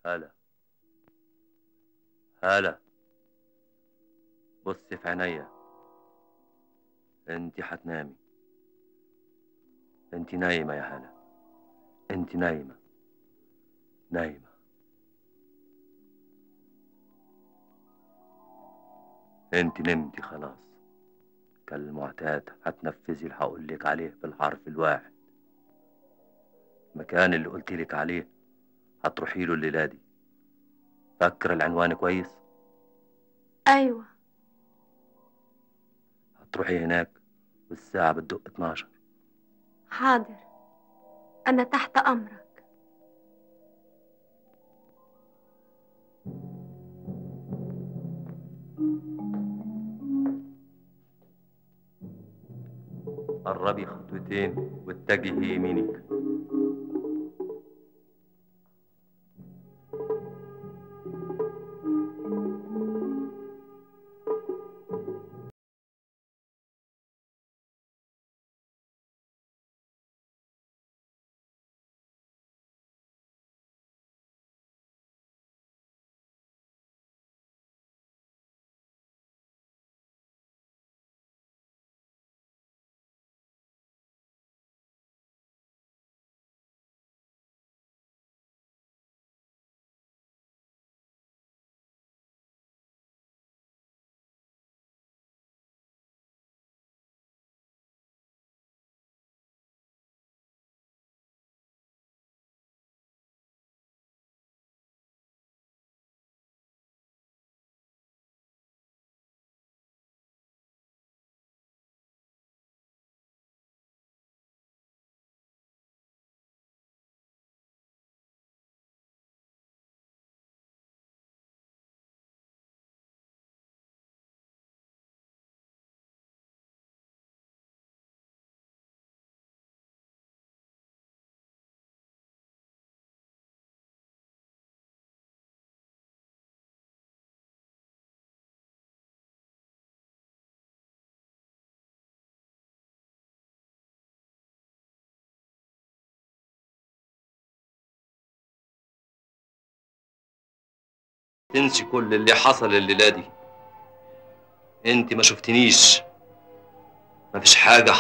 هلا هلا، بصي في عينيا. انت هتنامي. انت نايمة يا هلا، انت نايمة نايمة. انت نمتي خلاص. كالمعتاد هتنفذي اللي هقولك عليه بالحرف الواحد. المكان اللي قلتلك عليه هتروحي له الليلة دي. فاكرة العنوان كويس؟ ايوه. هتروحي هناك والساعة بتدق 12. حاضر، انا تحت امرك. قربي خطوتين واتجهي يمينك. تنسي كل اللي حصل الليلة دي. انت ما شفتنيش، ما فيش حاجة.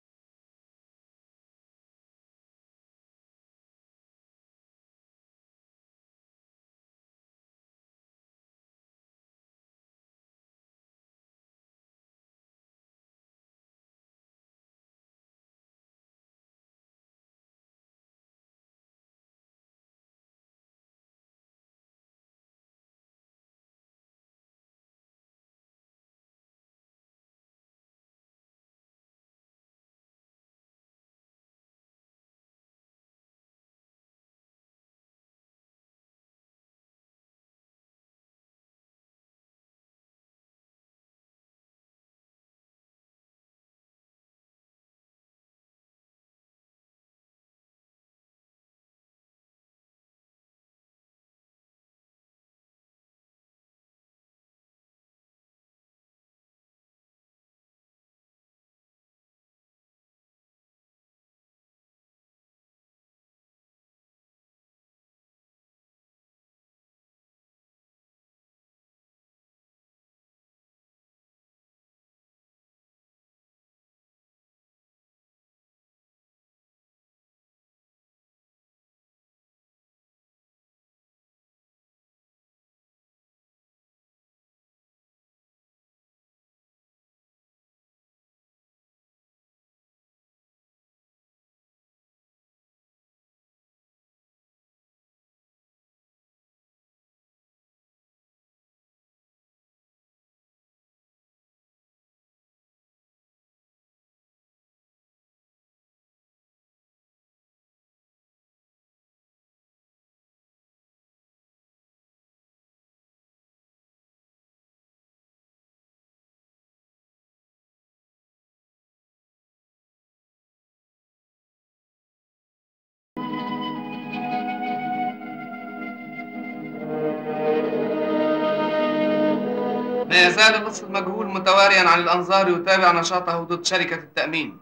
لا يزال لص المجهول متواريا عن الأنظار يتابع نشاطه ضد شركة التأمين،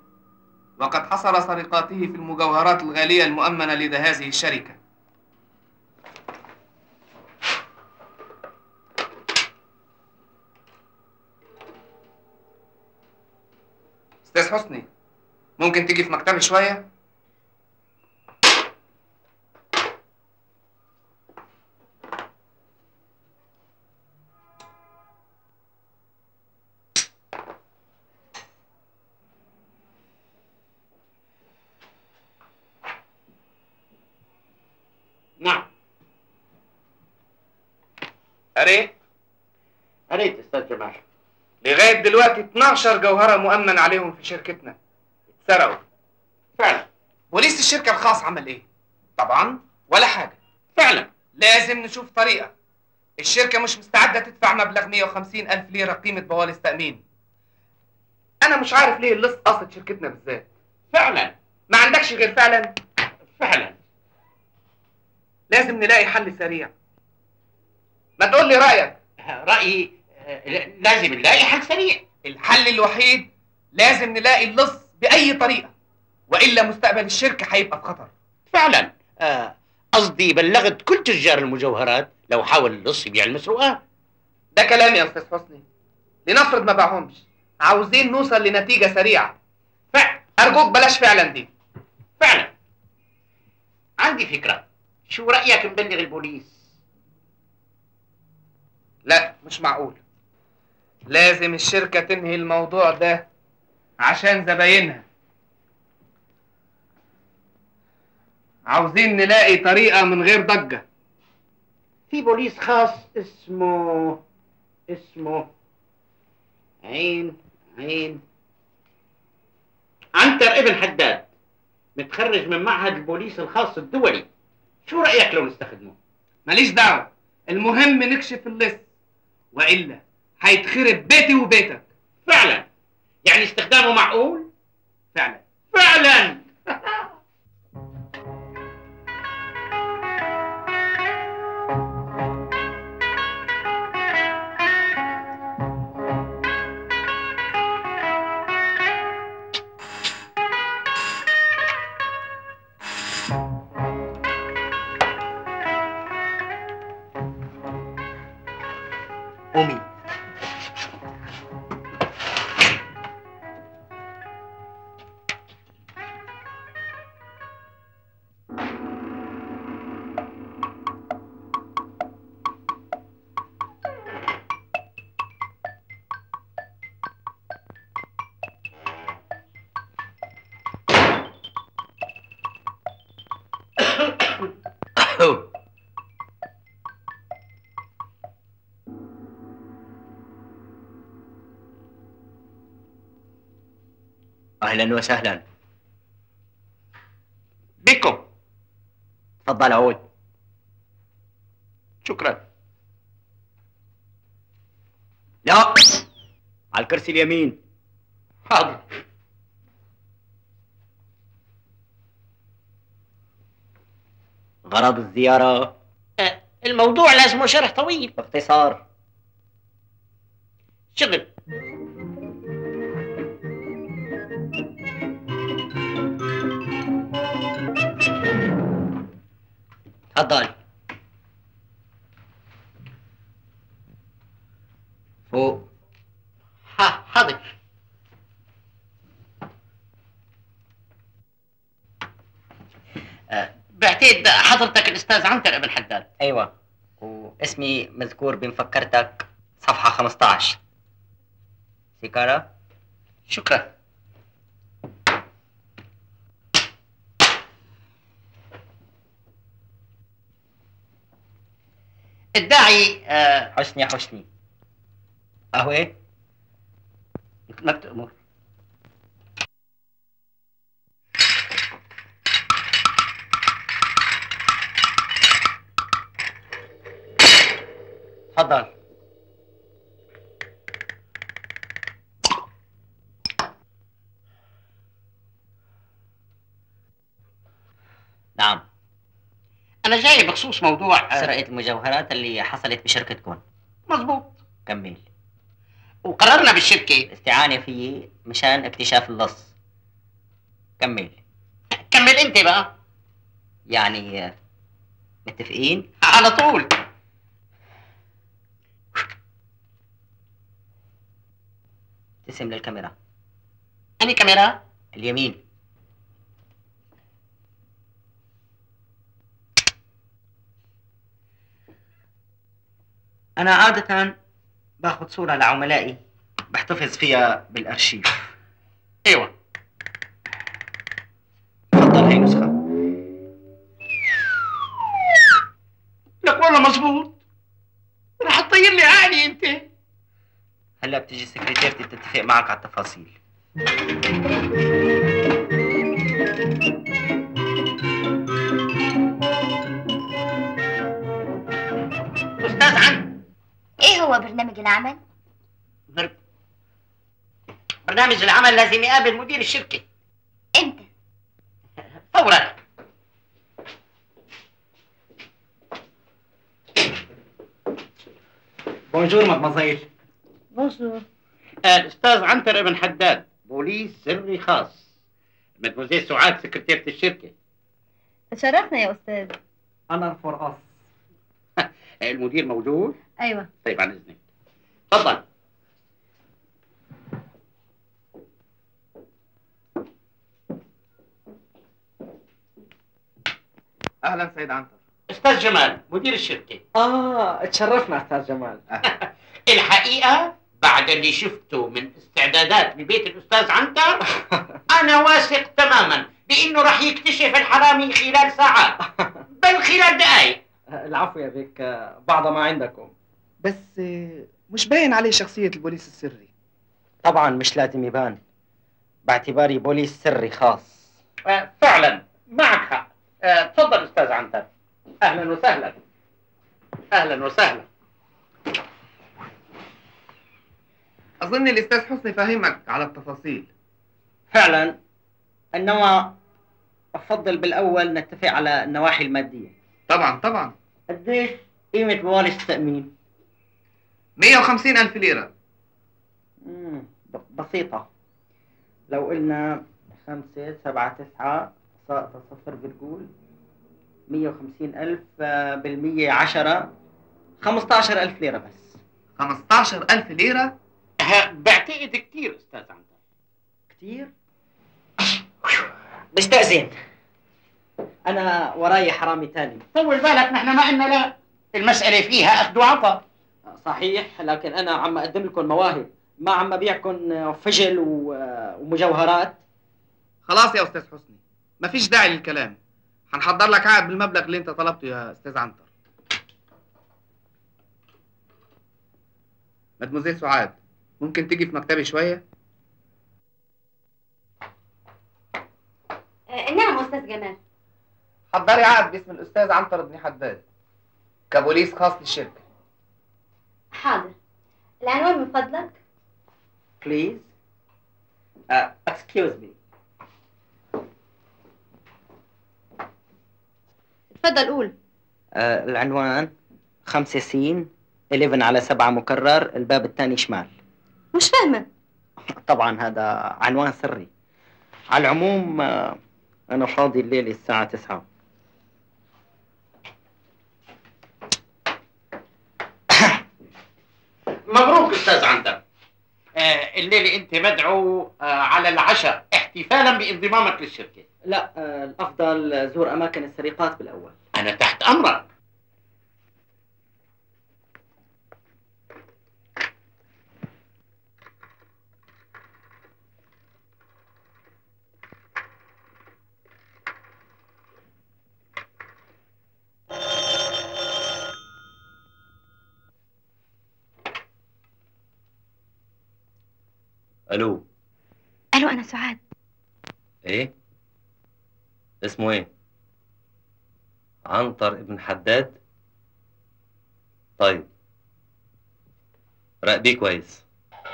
وقد حصر سرقاته في المجوهرات الغالية المؤمنة لدى هذه الشركة. استاذ حسني، ممكن تيجي في مكتبي شويه؟ نعم. قريت استاذ جمال. لغايه دلوقتي 12 جوهره مؤمن عليهم في شركتنا اتسرقوا. فعلا. بوليس الشركه الخاص عمل ايه؟ طبعا ولا حاجه. فعلا. لازم نشوف طريقه. الشركه مش مستعده تدفع مبلغ 150,000 ليره قيمه بواليس تامين. انا مش عارف ليه اللص قصد شركتنا بالذات. فعلا. ما عندكش غير فعلا؟ فعلا. لازم نلاقي حل سريع. ما تقول لي رايك. رايي لازم نلاقي حل سريع. الحل الوحيد لازم نلاقي اللص باي طريقه، والا مستقبل الشركه هيبقى في خطر. فعلا. قصدي بلغت كل تجار المجوهرات لو حاول اللص يبيع المسروقات. ده كلام يا استاذ حسني. لنفرض ما باعهمش، عاوزين نوصل لنتيجه سريعه. ارجوك بلاش فعلا دي. فعلا. عندي فكره، شو رايك نبلغ البوليس؟ لا مش معقول. لازم الشركه تنهي الموضوع ده عشان زباينها. عاوزين نلاقي طريقه من غير ضجه. في بوليس خاص اسمه عين عنتر ابن حداد، متخرج من معهد البوليس الخاص الدولي. شو رأيك لو نستخدمه؟ ماليش دعوه، المهم نكشف اللص، والا هيتخرب بيتي وبيتك. فعلا. يعني استخدامه معقول؟ فعلا. فعلا. قومي. أهلا وسهلا بكم. تفضل عود. شكرا. لا، على الكرسي اليمين. حاضر. غرض الزيارة؟ الموضوع لازمه شرح طويل. باختصار. شغل. تفضل. فوق. حاضر. بعتقد حضرتك الاستاذ عنتر ابن حداد. أيوة، واسمي مذكور بمفكرتك صفحة 15. سيجارة؟ شكرا. الداعي حسني. قهوة؟ ما بتأمر. تفضل. نعم. أنا جاي بخصوص موضوع سرقة المجوهرات اللي حصلت بشركتكم. مظبوط. كمل. وقررنا بالشركة الاستعانة فيي مشان اكتشاف اللص. كمل. كمل أنت بقى. يعني متفقين؟ على طول. ابتسم للكاميرا. أني كاميرا. اليمين. أنا عادة باخذ صورة لعملائي بحتفظ فيها بالأرشيف. أيوة. تفضل هي نسخة. لك والله مزبوط. راح تطير لي عقلي أنت. هلا بتجي سكرتيرتي تتفق معك على التفاصيل. أستاذ عن ايه هو برنامج العمل؟ برنامج العمل لازم يقابل مدير الشركة. امتى؟ فورا. بونجور مدمزيل. بونجور. الأستاذ عنتر ابن حداد، بوليس سري خاص. مدموزيل سعاد سكرتيرة الشركة. تشرفنا يا استاذ. أنا فور أس. المدير موجود؟ ايوه. طيب عن إذنك. تفضل. اهلا سيد عنتر. أستاذ جمال مدير الشركة. تشرفنا أستاذ جمال. الحقيقة بعد اللي شفته من استعدادات ببيت الأستاذ عنتر أنا واثق تماما بأنه راح يكتشف الحرامي خلال ساعات بل خلال دقائق. العفو يا بيك، بعض ما عندكم. بس مش باين عليه شخصية البوليس السري. طبعا مش لازم يبان باعتباري بوليس سري خاص. فعلا معك حق. تفضل أستاذ عنتر. أهلا وسهلا. أهلا وسهلا. اظن الاستاذ حسني فهمك على التفاصيل. فعلا، انما افضل بالاول نتفق على النواحي الماديه. طبعا طبعا. قديش قيمه بواليس التامين؟ 150,000 ليرة. بسيطه. لو قلنا 5 7 9 ساقطه صفر بتقول 150,000 بالمية 10 15,000 ليره بس. 15,000 ليرة؟ بعتقد كتير أستاذ عنتر. كتير؟ بستأذن، أنا وراي حرامي تاني. طول بالك، نحن ما قلنا لا. المسألة فيها أخذ وعطاء. صحيح، لكن أنا عم أقدم لكم مواهب، ما عم أبيعكم فجل ومجوهرات. خلاص يا أستاذ حسني، مفيش داعي للكلام. هنحضر لك عقد بالمبلغ اللي أنت طلبته يا أستاذ عنتر. مدموزيل سعاد، ممكن تيجي في مكتبي شوية؟ نعم أستاذ جمال. حضري عقد باسم الأستاذ عنتر بن حداد كبوليس خاص للشركة. حاضر. العنوان من فضلك؟ Please. Excuse me. اتفضل قول. العنوان 5 سين 11 على 7 مكرر، الباب الثاني شمال. مش فاهمة. طبعا هذا عنوان سري. على العموم أنا فاضي الليلة الساعة 9. مبروك أستاذ عنتر. الليلة أنت مدعو على العشاء احتفالا بانضمامك للشركة. لا، الأفضل زور أماكن السرقات بالأول. أنا تحت أمرك. الو. الو، انا سعاد. ايه؟ اسمه ايه؟ عنتر ابن حداد؟ طيب، راقبيه كويس.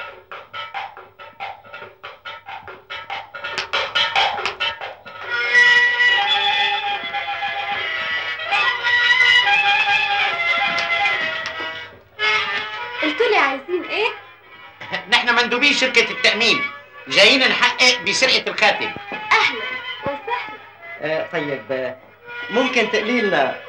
قلتوا لي عايزين ايه؟ نحن مندوبين شركة التأمين جايين نحقق بسرقة الخاتم. اهلا وسهلا. طيب، ممكن تقولي لنا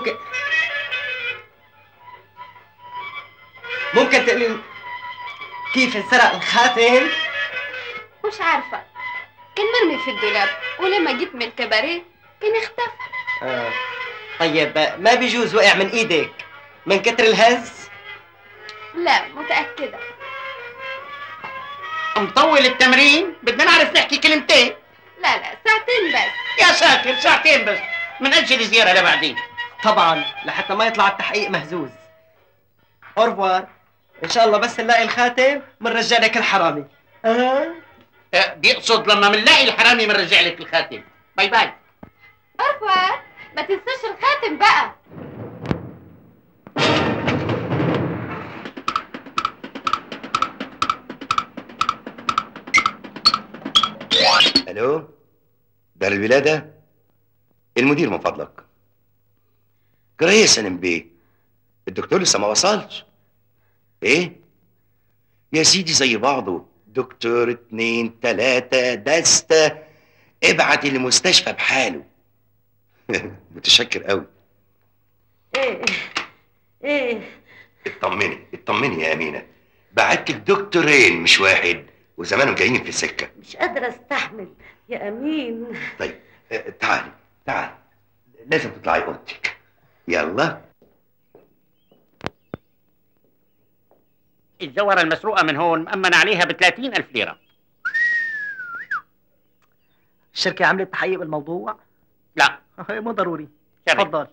ممكن تقولي كيف انسرق الخاتم؟ مش عارفة، كان مرمي في الدولاب ولما جيت من الكباريه كان اختفى. طيب ما بيجوز وقع من ايدك من كتر الهز؟ لا متأكدة. مطول التمرين؟ بدنا نعرف نحكي كلمتين. لا ساعتين بس. يا ساتر، ساعتين بس من اجل زياره لبعدين. طبعا لحتى ما يطلع التحقيق مهزوز. اورفوار، ان شاء الله بس نلاقي الخاتم بنرجع لك الحرامي. بيقصد لما منلاقي الحرامي بنرجع لك الخاتم. باي باي. أرفع، ما تنساش الخاتم بقى. الو، دار الولادة؟ المدير من فضلك. جرايه سالم بيه، الدكتور لسه ما وصلش. ايه يا سيدي، زي بعضه، دكتور 2 3 دستة، ابعت المستشفى بحاله. متشكر قوي. ايه اطمني يا امينه، بعتلك دكتورين مش واحد، وزمانهم جايين في السكه. مش قادرة استحمل يا امين. طيب تعالي لازم تطلعي اوضتك. يلا. الجوهرة المسروقة من هون مأمن عليها ب30,000 ليرة. الشركة عملت تحقيق بالموضوع؟ لا مو ضروري. شري. تفضل.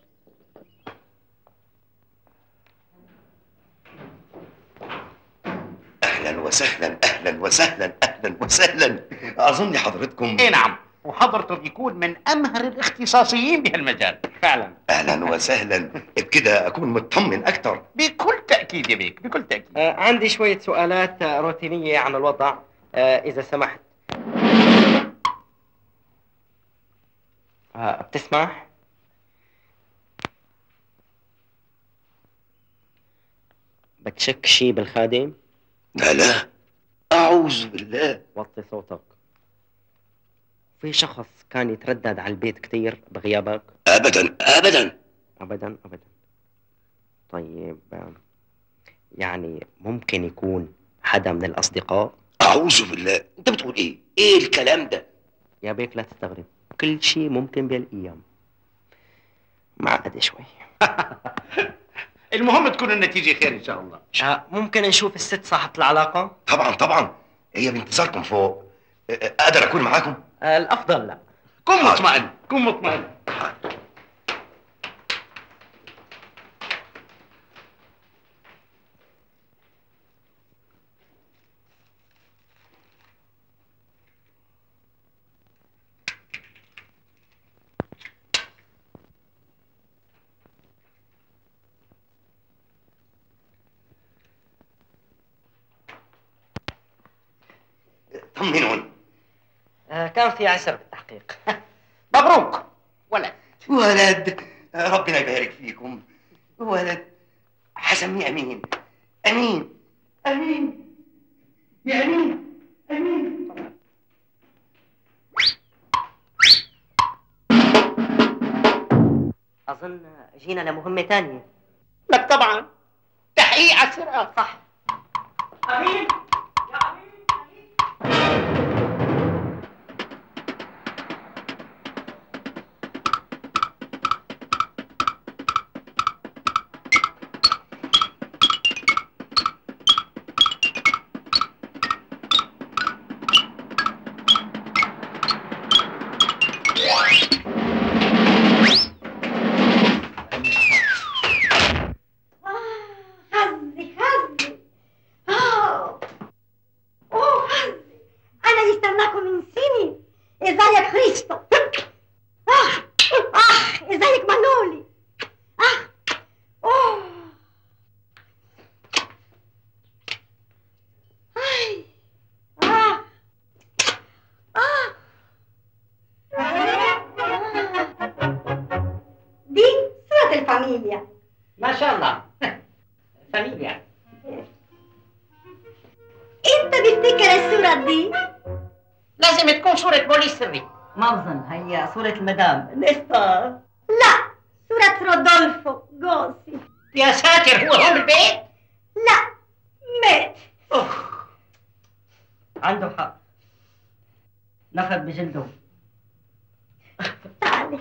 اهلا وسهلا اهلا وسهلا اهلا وسهلا. اظن حضرتكم. ايه نعم، وحضرته بيكون من امهر الاختصاصيين بهالمجال فعلا. اهلا وسهلا، بكده اكون مطمن اكتر. بكل تاكيد يا بيك، بكل تاكيد. عندي شوية سؤالات روتينية عن الوضع، إذا سمحت. بتسمح؟ بتشك شي بالخادم؟ لا اعوذ بالله. وطي صوتك. في شخص كان يتردد على البيت كتير بغيابك؟ ابدا ابدا ابدا ابدا. طيب يعني ممكن يكون حدا من الاصدقاء؟ اعوذ بالله، انت بتقول ايه؟ ايه الكلام ده؟ يا بيك لا تستغرب، كل شيء ممكن بالايام. معقد شوي. المهم تكون النتيجة خير ان شاء الله. ممكن نشوف الست صاحبة العلاقة؟ طبعا هي بانتظاركم فوق. اقدر اكون معاكم؟ الافضل لا. كن مطمئن، كن مطمئن. طمنون. كان في عسر بالتحقيق. مبروك. ولد ربنا يبارك فيكم. ولد حسميه امين. يا امين. اظن جينا لمهمة تانية. لك طبعا تحقيق على السرقة. صح. امين. ما شاء الله. فاميليا. انت بتفتكر الصورة دي؟ لازم تكون صورة بوليس سري. ما بظن هي صورة المدام نستا. لا، صورة رودولفو جوزي. يا ساتر، هو بالبيت؟ لا، مات. عنده حق. نفد بجلده. تعالي.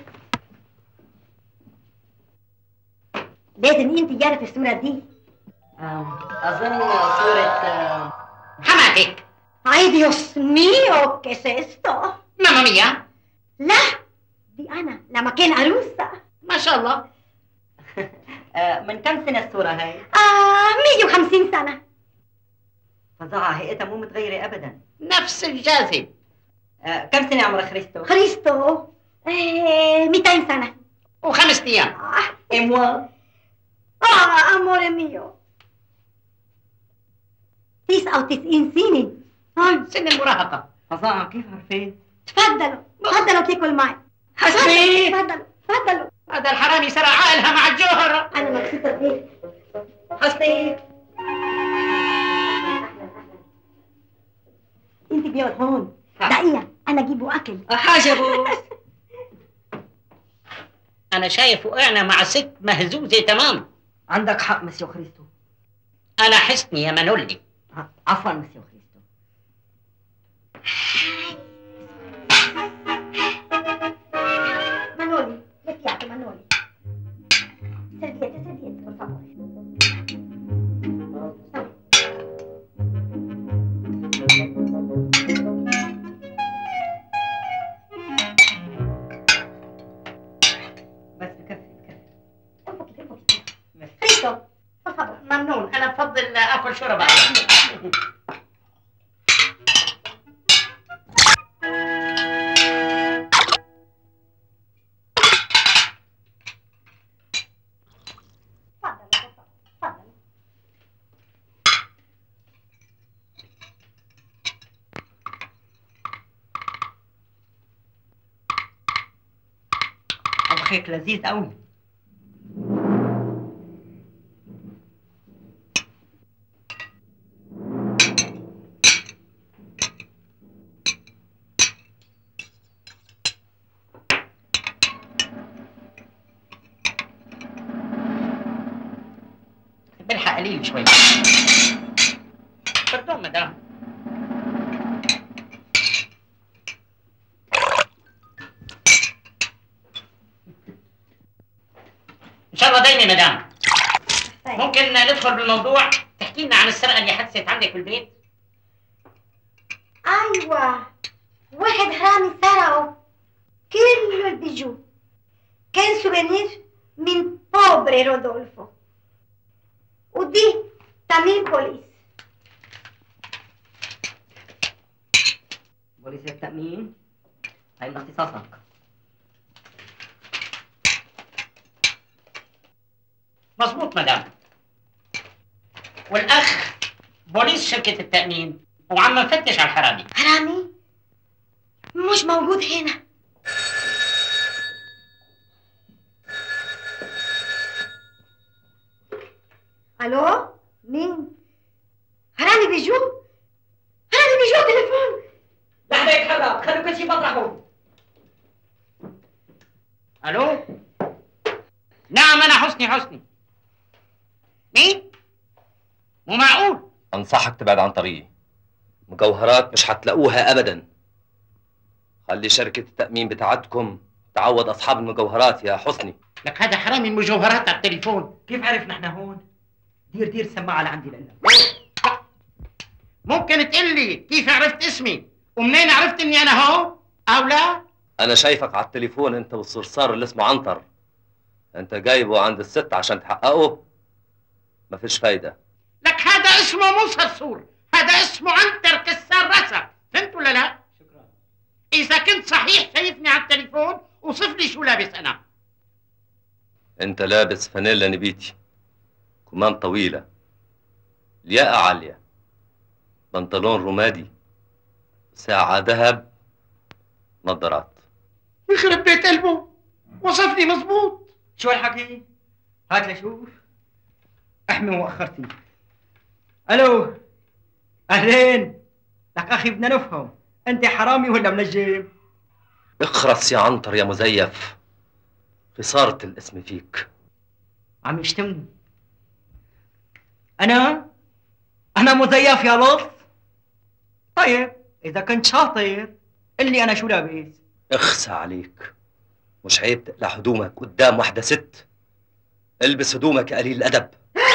لازم انت يعرف الصورة دي. أظن صورة حماتك. Ay, Dios mío, ¿qué es esto? ماما ميا. لا دي أنا لما كان عروسة. ما شاء الله. من كم سنة الصورة هاي؟ 150 سنة. فظاعة هيئتها مو متغيرة أبدا. نفس الجاذب. كم سنة عمر خريستو؟ خريستو 200 سنة. و5 أيام. إموا؟ أمور ميو 99 سنة. سن المراهقة. فظاعة كيف عرفت؟ تفضلوا تاكل معي. حسبي. تفضلوا. هذا الحرامي سرق عقلها مع الجوهرة. أنا مبسوطة بيك. حسبي. أنت بيقعد هون. دقيقة أنا أجيبه أكل. حاجة بوس. أنا شايف وقعنا مع ست مهزوزة تمام. عندك حق مسيو خريستو. أنا حسني يا منولي. عفوا مسيو خريستو. Manoli, le piace Manoli. Serviette, por favore. بس بكفي. Un poquito. Cristo, por favore. ممنون. أنا بفضل آكل شوربة. طبخك لذيذ قوي. بالحق قليل شوي. pardon مدام. إن شاء الله دايما مدام. ممكن ندخل بالموضوع؟ تحكي لنا عن السرقة اللي حدثت عندك في البيت؟ أيوة، واحد حرامي سرقوا كل البيجو. كان سوفينير من بوبري رودولفو. ودي تامين بوليس. بوليس التأمين؟ هاي من اختصاصك. مظبوط مدام. والأخ بوليس شركة التأمين وعم نفتش على الحرامي. حرامي؟ مش موجود هنا. الو؟ مين؟ حرامي بيجو؟ حرامي بيجو تليفون. لحظة يتحرك، خلوا كل شيء مطرحه. ألو؟ نعم أنا حسني. مين؟ مو معقول. أنصحك تبعد عن طريقي. مجوهرات مش هتلاقوها أبدا. خلي شركة التأمين بتاعتكم تعوض أصحاب المجوهرات يا حسني. لك هذا حرامي المجوهرات على التليفون. كيف عرفنا احنا هون؟ دير السماعة لعندي لنا. ممكن تقول لي كيف عرفت اسمي؟ ومنين عرفت إني أنا هون؟ أو لا؟ أنا شايفك على التليفون أنت والصرصار اللي اسمه عنتر. أنت جايبه عند الست عشان تحققه؟ مفيش فايدة. لك هذا اسمه مو صرصور، هذا اسمه عنتر كسار راسك، فهمت ولا لا؟ شكرا. إذا كنت صحيح شايفني على التليفون وصف لي شو لابس أنا. أنت لابس فانيلا نبيتي، كمام طويلة، لياقة عالية، بنطلون رمادي، ساعة ذهب، نظارات. يخرب بيت قلبه، وصفني مظبوط. شو الحكي؟ هات لشوف. احمي وأخرتي. الو. اهلين. لك اخي بدنا نفهم، انت حرامي ولا منجم؟ اخرس يا عنتر يا مزيف، خسارة الاسم فيك. عم يشتمني. انا مزيف يا لص؟ طيب اذا كنت شاطر قل لي انا شو لابس. اخسى عليك، مش عيب تقلع هدومك قدام وحده ست؟ البس هدومك يا قليل الادب.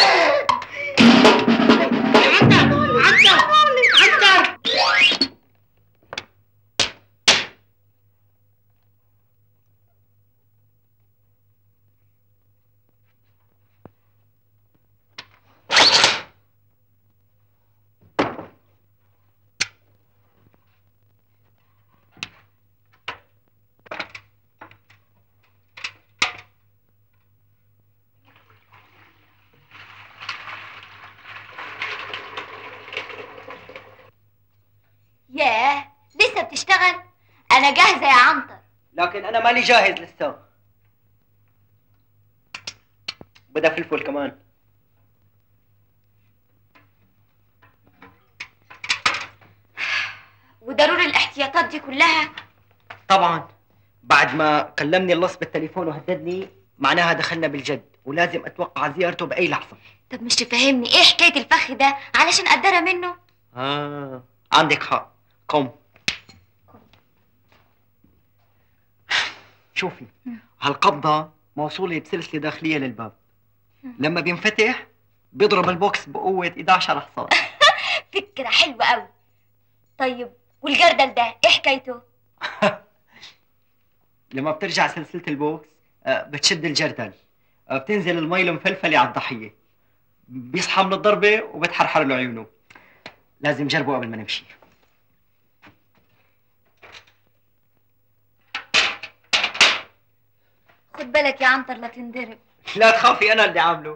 ياه لسه بتشتغل؟ انا جاهزه يا عنتر. لكن انا مالي جاهز لسه. بدها فلفل كمان. وضروري الاحتياطات دي كلها؟ طبعا بعد ما كلمني اللص بالتليفون وهددني معناها دخلنا بالجد، ولازم اتوقع زيارته باي لحظه. طب مش تفهمني ايه حكايه الفخ ده علشان اقدرها منه؟ عندك حق. قم شوفي، هالقبضه موصوله بسلسله داخليه للباب، لما بينفتح بيضرب البوكس بقوه 11 حصان. فكره حلوه قوي. طيب والجردل ده ايه حكايته؟ لما بترجع سلسله البوكس بتشد الجردل، بتنزل المي المفلفله على الضحيه، بيصحى من الضربه وبتحرحر له عيونه. لازم جربه قبل ما نمشي. خد بالك يا عنتر لا تنضرب. لا تخافي انا اللي عامله.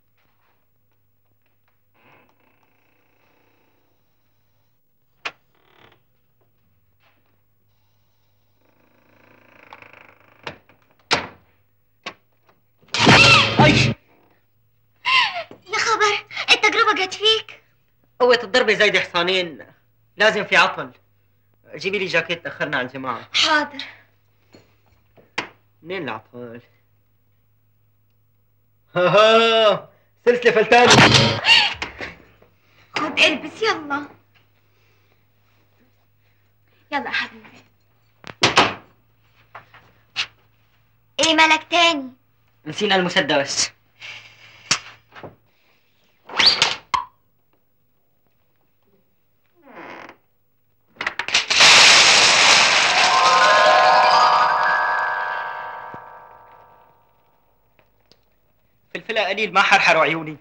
اي يا خبر التجربه جت فيك. قوة الضربة زايدة حصانين، لازم في عطل. جيبي لي جاكيت، تأخرنا على الجماعة. حاضر. منين العطل؟ ها سلسلة فلتانة. خد البس يلا. يلا يا حبيبي. ايه مالك تاني؟ نسينا المسدس. فلفلة قليل ما حرحروا عيوني.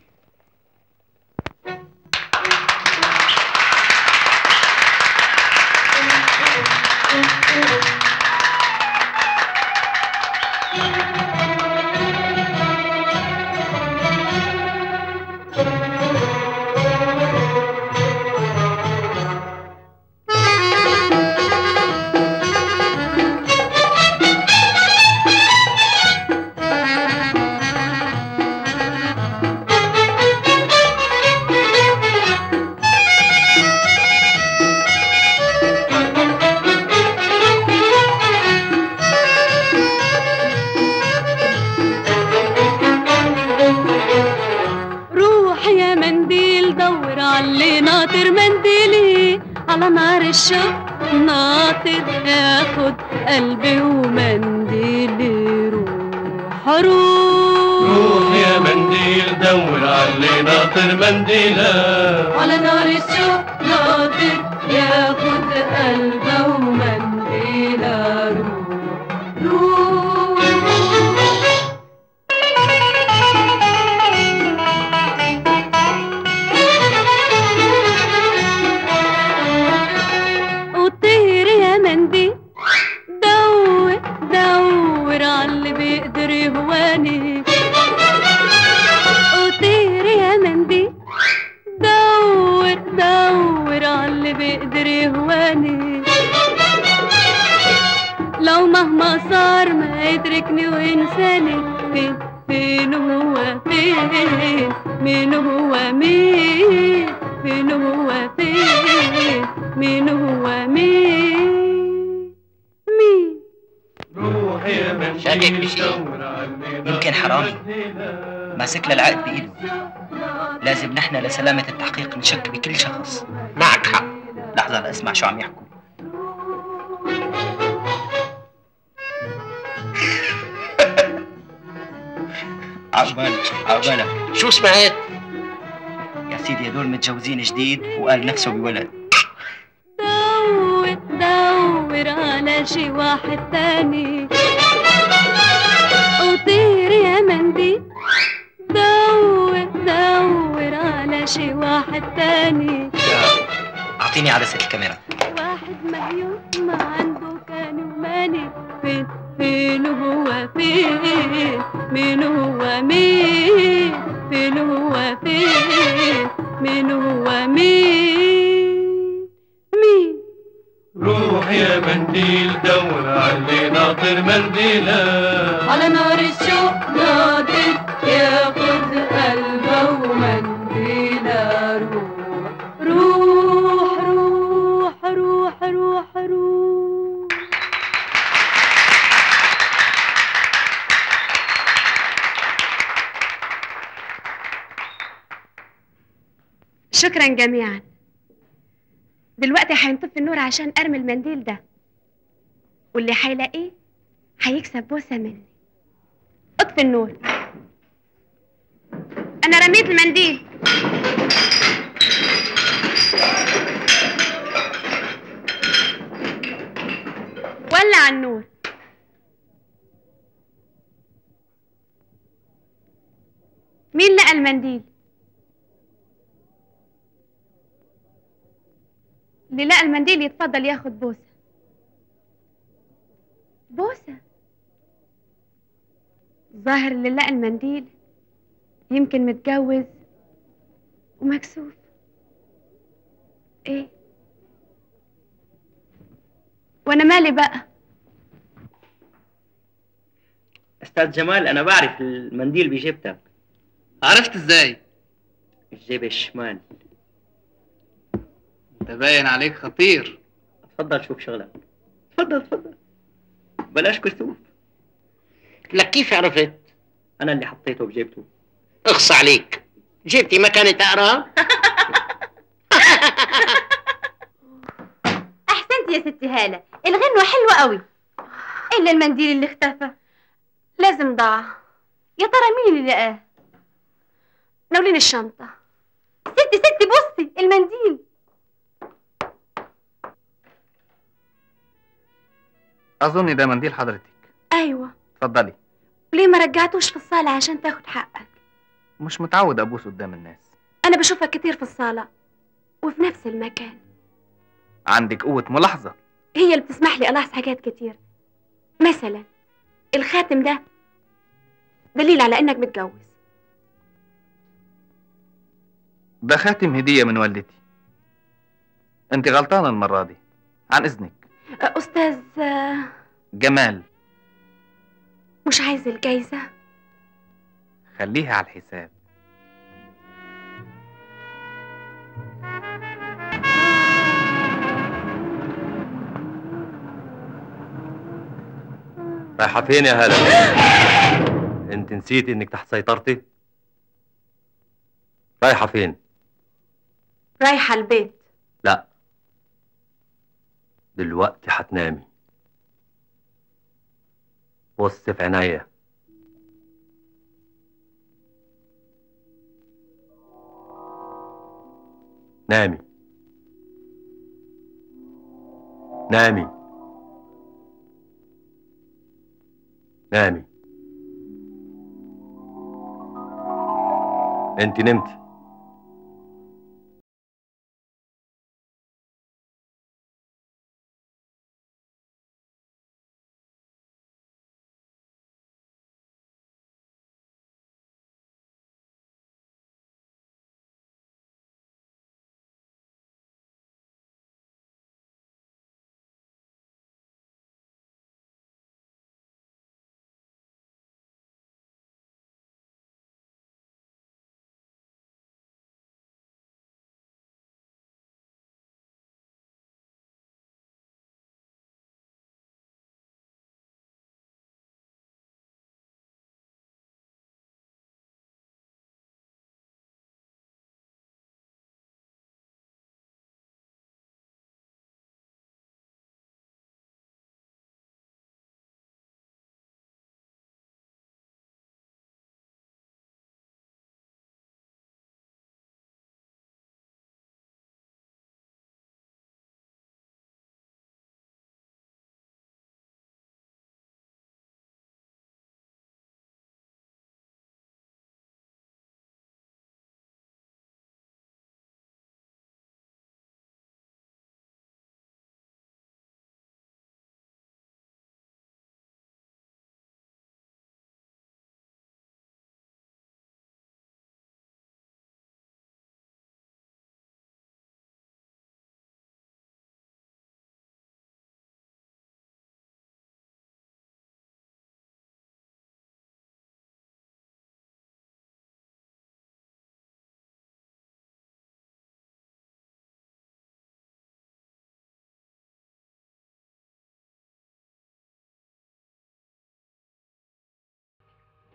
الشوق ناطر ياخد قلبي ومنديلي روح روح يا منديل دور علي ناطر منديلة على نار الشوق ناطر ياخد قلبه ومنديلة روح وطير يا منديل دور دور عاللي بيقدر يهواني وطير يا منديل دور دور عاللي بيقدر يهواني لو مهما صار ما يتركني وينساني فين هو فين مين هو مين فين هو فين مين هو مين روح يا منديل شاكك بشيء يمكن حرامي ماسك له العقد بايده. لازم نحن لسلامة التحقيق نشك بكل شخص. معك حق، لحظة لأسمع شو عم يحكوا. عقبالك. شو سمعت؟ يا سيدي هدول متجوزين جديد وقال نفسه بولد. دور على شي واحد تاني وطير يا منديل. دور على شي واحد تاني. أعطيني عدسة الكاميرا. واحد مليون ما عنده كان وماني. فين هو فين؟ مين هو مين؟ فين هو فين؟ مين هو مين؟ روح يا منديل دور علي ناطر منديلة على نار الشوق ناطر ياخد قلبه ومنديلة. روح روح روح روح روح. شكرا جميعا. دلوقتي هينطفي النور عشان ارمي المنديل ده، واللي هيلاقيه هيكسب بوسه مني. اطفي النور. انا رميت المنديل. ولع النور. مين لقى المنديل؟ اللي لقى المنديل يتفضل ياخد بوسه. بوسه. ظاهر اللي لقى المنديل يمكن متجوز ومكسوف. ايه وانا مالي بقى؟ أستاذ جمال أنا بعرف المنديل بجيبتك. عرفت ازاي؟ الجيب الشمال. انت باين عليك خطير. اتفضل شوف شغلك. اتفضل بلاش كسوف. لك كيف عرفت؟ أنا اللي حطيته بجيبته. اخص عليك، جيبتي ما كانت أقرب؟ احسنتي يا ستي هالة، الغنوة حلوة قوي. الا المنديل اللي اختفى لازم ضاع. يا ترى مين اللي لقاه؟ ناولين الشنطة. ستي بصي المنديل. اظن ده منديل حضرتك. ايوه. اتفضلي. ليه ما رجعتوش في الصالة عشان تاخد حقك؟ مش متعود ابوس قدام الناس. انا بشوفك كتير في الصالة وفي نفس المكان. عندك قوة ملاحظة. هي اللي بتسمح لي الاحظ حاجات كتير. مثلا الخاتم ده دليل على انك متجوز. ده خاتم هدية من والدتي. انت غلطانة المرة دي. عن اذنك. استاذ جمال. مش عايز الجايزة؟ خليها على الحساب. رايحة فين يا هلا؟ انت نسيتي انك تحت سيطرتي؟ رايحة فين؟ رايحة البيت. لا، دلوقتي هتنامي. بص في عينيا. نامي نامي نامي. انت نمتي.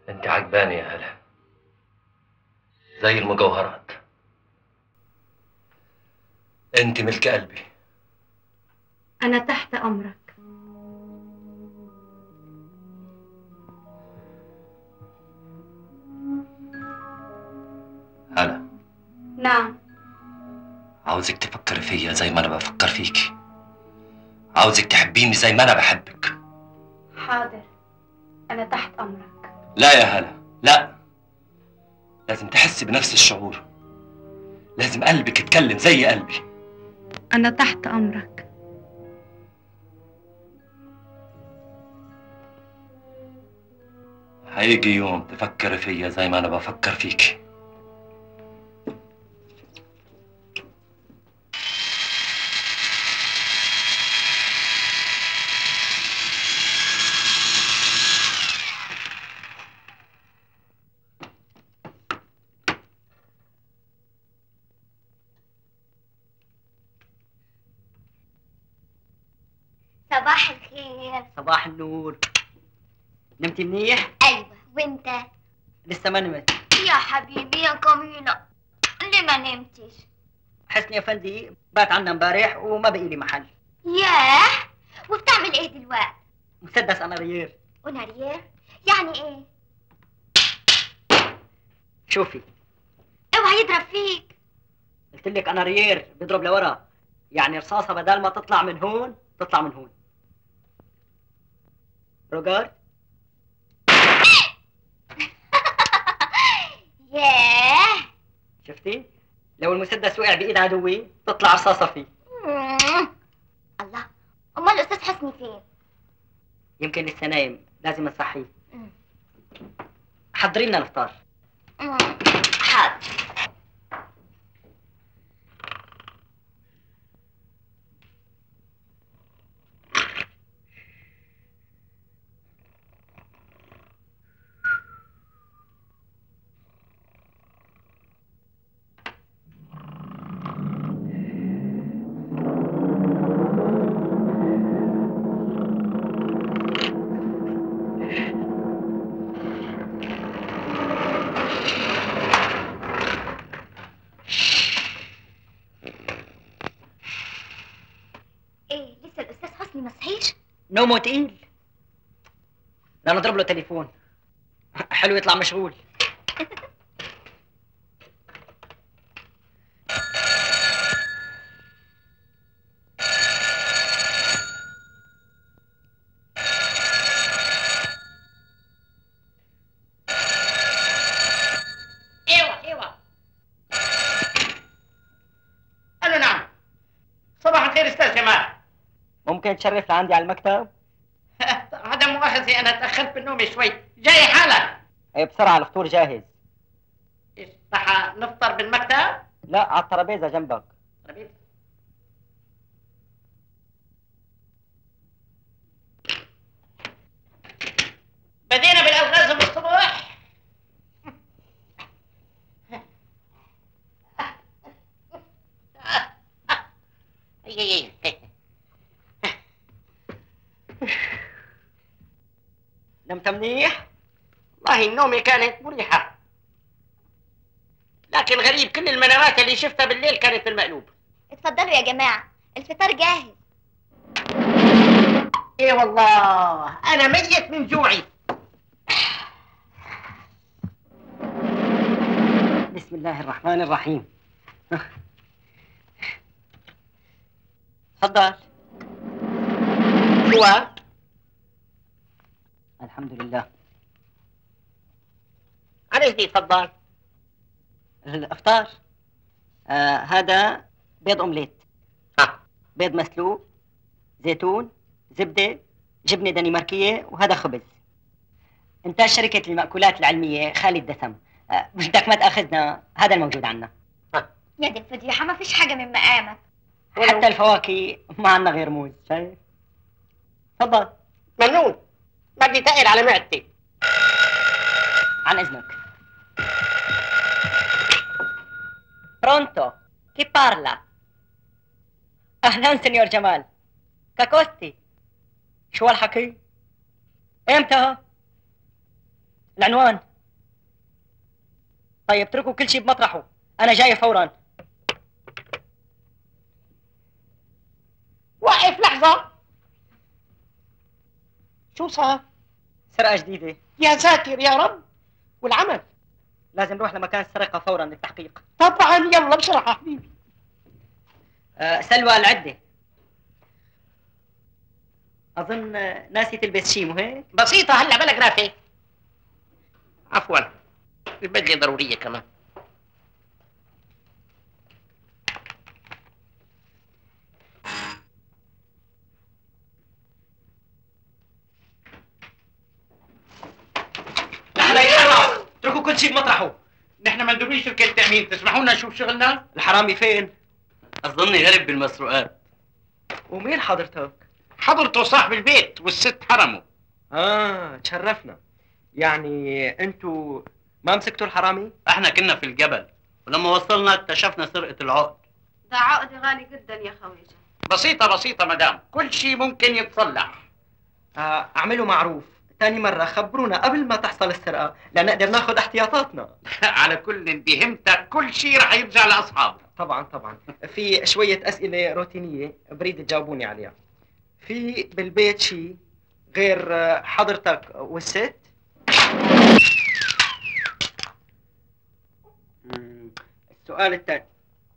انت عجباني يا هلا، زي المجوهرات. انت ملك قلبي. أنا تحت أمرك. هلا، نعم. عاوزك تفكري فيا زي ما انا بفكر فيكي. عاوزك تحبيني زي ما انا بحبك. حاضر، أنا تحت أمرك. لا يا هلا، لا. لازم تحسي بنفس الشعور. لازم قلبك يتكلم زي قلبي. أنا تحت أمرك. هيجي يوم تفكري فيا زي ما انا بفكر فيكي. صباح الخير. صباح النور. نمتي منيح؟ ايوه، وانت؟ لسه ما نمت. يا حبيبي يا كميلة، ليه ما نمتش؟ حسني يا فندي بات عنا امبارح وما بقي لي محل. ياه، وبتعمل ايه دلوقتي؟ مسدس انارير. ونارير؟ يعني ايه؟ شوفي، اوعى يضرب فيك. قلت لك انارير بيضرب لورا، يعني رصاصه بدل ما تطلع من هون تطلع من هون. روجارد. ياه، شفتي؟ لو المسدس وقع بايد عدوي تطلع رصاصه فيه. الله، امال الاستاذ حسني فين؟ يمكن لسه نايم، لازم نصحيه. حضري لنا الفطار. حاضر. ايه، لسه الاستاذ حسني ما صحيش؟ نومه تقيل. لا نضرب له تليفون. حلو يطلع مشغول. ايوه. الو، نعم. صباح الخير استاذ جمال. ممكن تشرف لعندي على المكتب؟ عدم مؤاخذة انا تاخرت بالنوم شوي، جاي حالا. اي بسرعه الفطور جاهز. ايش رح نفطر بالمكتب؟ لا، على الترابيزه جنبك. ترابيزة. بدينا بالالغاز من الصبح. نمت منيح؟ والله نومي كانت مريحة، لكن غريب كل المنامات اللي شفتها بالليل كانت بالمقلوب. اتفضلوا يا جماعة، الفطار جاهز. ايه والله انا ميت من جوعي. بسم الله الرحمن الرحيم. تفضل. شو؟ الحمد لله. على ايش تفضل؟ الافطار. هذا بيض اومليت. بيض مسلوق، زيتون، زبده، جبنه دنماركيه، وهذا خبز. انتاج شركه المأكولات العلميه خالد دسم. بدك ما تاخذنا، هذا الموجود عندنا. يا دي الفضيحة، ما فيش حاجة من مقامك. حتى الفواكه ما عندنا غير موز، شايف؟ تفضل. ممنون، بدي تقل على معدتي. عن اذنك. برونتو، كي بارلا؟ اهلا سنيور جمال. كاكوستي. شو هالحكي؟ امتى؟ العنوان. طيب اتركوا كل شيء بمطرحه، أنا جاي فورا. وقف لحظة. شو صار؟ سرقة جديدة. يا ساتر يا رب. والعمل؟ لازم نروح لمكان السرقة فورا للتحقيق. طبعا، يلا بسرعة حبيبي. سلوى العدة. أظن ناسي تلبس شيء، مو هيك؟ بسيطة، هلا بلا جرافي. عفوا، البدلة ضرورية كمان. اتركوا كل شيء بمطرحه. نحن مندوبين شركة تأمين، تسمحوا لنا نشوف شغلنا؟ الحرامي فين؟ أظني هرب بالمسروقات. ومين حضرتك؟ حضرته صاحب البيت والست حرمه. تشرفنا. يعني انتوا ما مسكتوا الحرامي؟ احنا كنا في الجبل، ولما وصلنا اكتشفنا سرقة العقد. ده عقد غالي جدا يا خويجة. بسيطة مدام، كل شيء ممكن يتصلح. اعملوا معروف، تاني مرة خبرونا قبل ما تحصل السرقة لنقدر ناخذ احتياطاتنا. على كل بهمتك، كل شيء رح يرجع لأصحابه. طبعا. في شوية أسئلة روتينية بريد تجاوبوني عليها. في بالبيت شيء غير حضرتك والست؟ السؤال الثاني،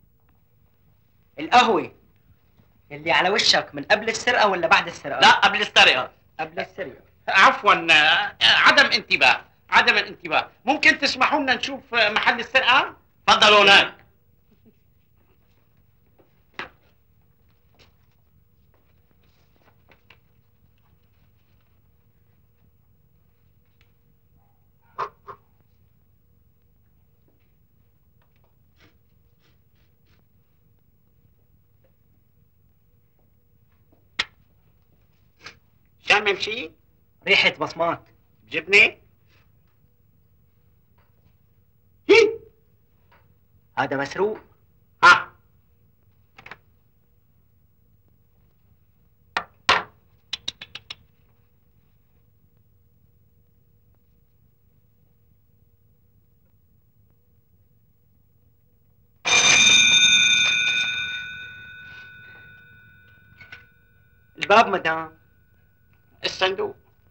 القهوة اللي على وشك من قبل السرقة ولا بعد السرقة؟ لا، قبل السرقة. قبل السرقة. عفوا، عدم الانتباه. ممكن تسمحوا لنا نشوف محل السرقة؟ تفضلوا هناك. شامم شيء؟ ريحة بصمات. جبنة؟ هذا مسروق. الباب مدام. الصندوق.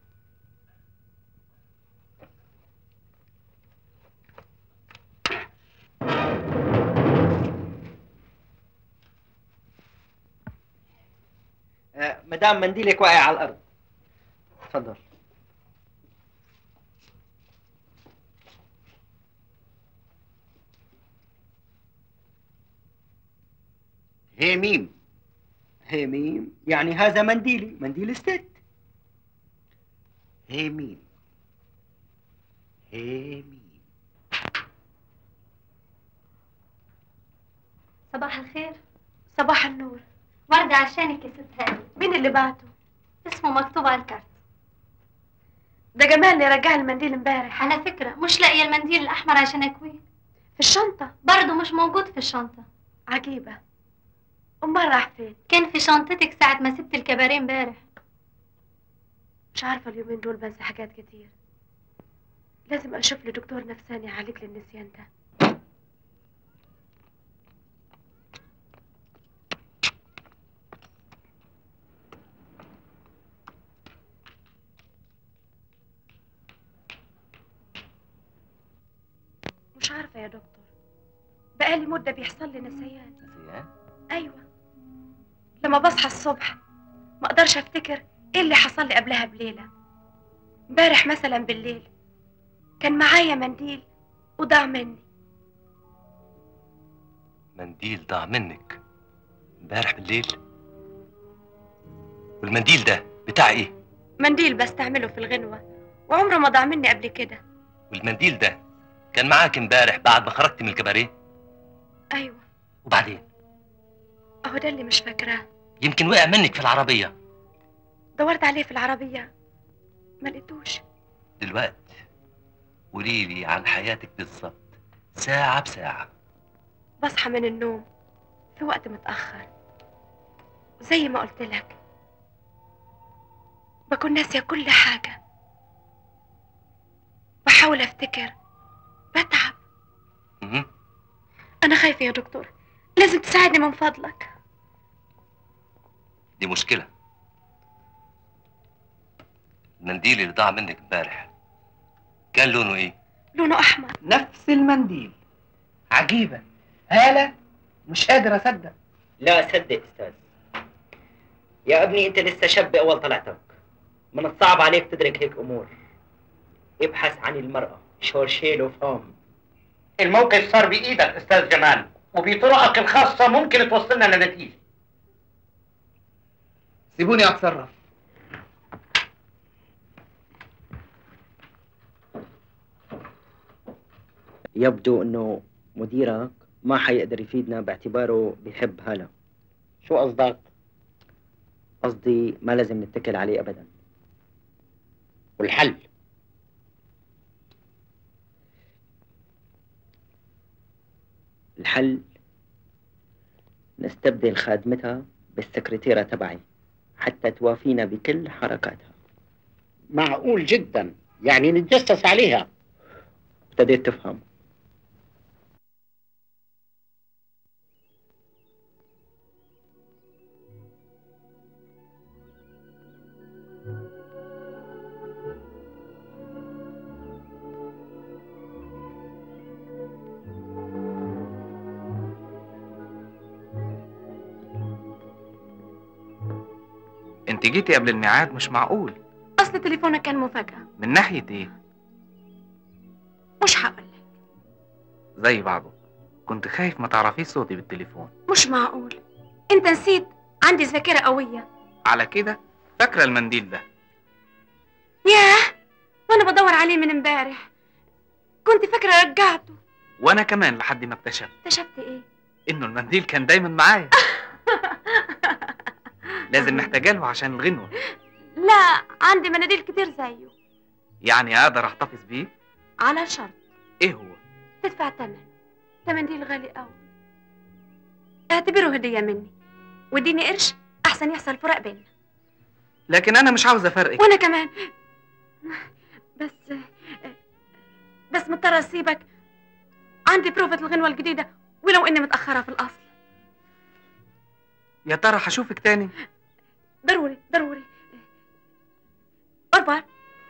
مدام منديلك واقع على الأرض. تفضل. هيميم. هيميم يعني هذا منديلي، منديل الست. هيميم. صباح الخير. صباح النور. وردة عشانك يا ست هاني. مين اللي بعته؟ اسمه مكتوب على الكارت. ده جمال اللي رجع المنديل امبارح. على فكرة مش لاقية المنديل الأحمر عشان أكويه. في الشنطة. برضه مش موجود في الشنطة. عجيبة. أمال راح فين؟ كان في شنطتك ساعة ما سبت الكباريه امبارح. مش عارفة اليومين دول بنسى حاجات كتير. لازم أشوف لي دكتور نفساني يعالج لي النسيان ده. مش عارفة يا دكتور، بقالي مدة بيحصل لي نسيان. أيوة، لما بصحى الصبح ما أقدرش أفتكر إيه اللي حصل لي قبلها بليلة. امبارح مثلا بالليل كان معايا منديل وضاع مني. منديل ضاع منك امبارح بالليل؟ والمنديل ده بتاع ايه؟ منديل بستعمله في الغنوة وعمره ما ضاع مني قبل كده. والمنديل ده كان معاك امبارح بعد ما خرجت من الكباريه؟ أيوة. وبعدين؟ أهو ده اللي مش فاكراه. يمكن وقع منك في العربية. دورت عليه في العربية ما لقيتوش. دلوقتي قوليلي عن حياتك بالظبط ساعة بساعة. بصحى من النوم في وقت متأخر، وزي ما قلت لك بكون ناسية كل حاجة. بحاول افتكر، بتعب. انا خايفه يا دكتور، لازم تساعدني من فضلك. دي مشكلة. المنديل اللي ضاع منك امبارح كان لونه ايه؟ لونه احمر. نفس المنديل. عجيبة. هالة مش قادر اصدق. لا صدق استاذ. يا ابني انت لسه شاب اول طلعتك، من الصعب عليك تدرك هيك امور. ابحث عن المرأة، شورشيل وفهم. الموقف صار بايدك استاذ جمال، وبطرقك الخاصة ممكن توصلنا لنتيجة. سيبوني اتصرف. يبدو انه مديرك ما حيقدر يفيدنا باعتباره بيحب هالة. شو قصدك؟ قصدي ما لازم نتكل عليه ابدا. والحل؟ الحل نستبدل خادمتها بالسكرتيرة تبعي حتى توافينا بكل حركاتها. معقول جدا، يعني نتجسس عليها. ابتديت تفهم. انت جيتي قبل الميعاد، مش معقول. اصل تليفونك كان مفاجأة. من ناحية ايه؟ مش هقولك. زي بعضه. كنت خايف ما تعرفيش صوتي بالتليفون. مش معقول، انت نسيت عندي ذاكرة قوية. على كده فاكرة المنديل ده؟ ياه، وانا بدور عليه من امبارح، كنت فاكرة رجعته. وانا كمان لحد ما اكتشفت. اكتشفت ايه؟ انه المنديل كان دايما معايا. لازم نحتاج له عشان الغنوة. لا، عندي مناديل كتير زيه. يعني اقدر احتفظ بيه؟ على شرط. ايه هو؟ تدفع ثمن. ده منديل غالي قوي. اعتبره هدية مني، واديني قرش احسن يحصل فراق بيننا. لكن انا مش عاوز افرقك. وانا كمان. بس مضطرة اسيبك، عندي بروفة الغنوة الجديدة ولو اني متأخرة في الاصل. يا ترى هشوفك تاني؟ ضروري ضروري. أربعة.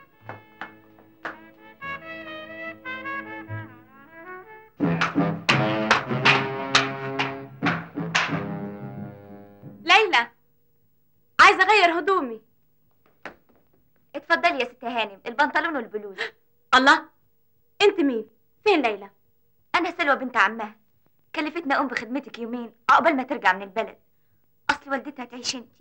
ليلى، عايزة أغير هدومي. اتفضلي يا ست هانم، البنطلون والبلوز. الله، أنت مين؟ فين ليلى؟ أنا سلوى بنت عمها، كلفتنا أم بخدمتك يومين عقبال ما ترجع من البلد، أصل والدتها تعيش انتي.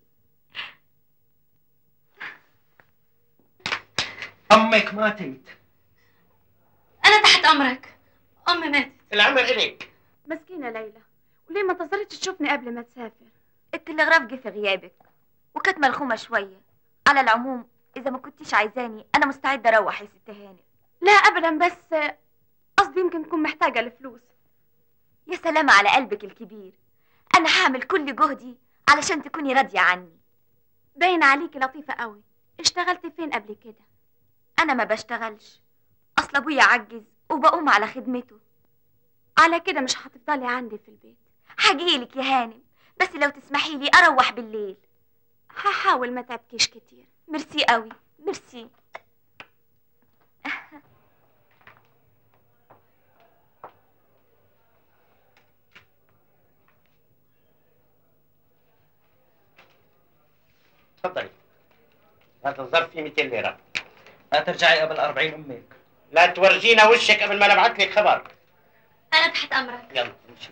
أمك ماتت. أنا تحت أمرك. أمي ماتت. الأمر إليك. مسكينة ليلى، وليه ما انتظرتش تشوفني قبل ما تسافر؟ التلغراف جه في غيابك وكانت ملخومة شوية. على العموم إذا ما كنتيش عايزاني أنا مستعدة أروح يا ست هانم. لا أبدا، بس قصدي يمكن تكون محتاجة لفلوس. يا سلام على قلبك الكبير، أنا هعمل كل جهدي علشان تكوني راضية عني. باين عليكي لطيفة قوي. اشتغلتي فين قبل كده؟ أنا ما بشتغلش، أصل أبويا عجز وبقوم على خدمته. على كده مش هتفضلي عندي في البيت؟ هجيلك يا هانم، بس لو تسمحي لي أروح بالليل. هحاول ما تعبكيش كتير. ميرسي قوي، ميرسي. تفضلي. هذا الظرف فيه 200 ليرة. لا ترجعي قبل 40 أمك. لا تورجينا وشك قبل ما نبعث لك خبر. أنا تحت أمرك. يلا امشي.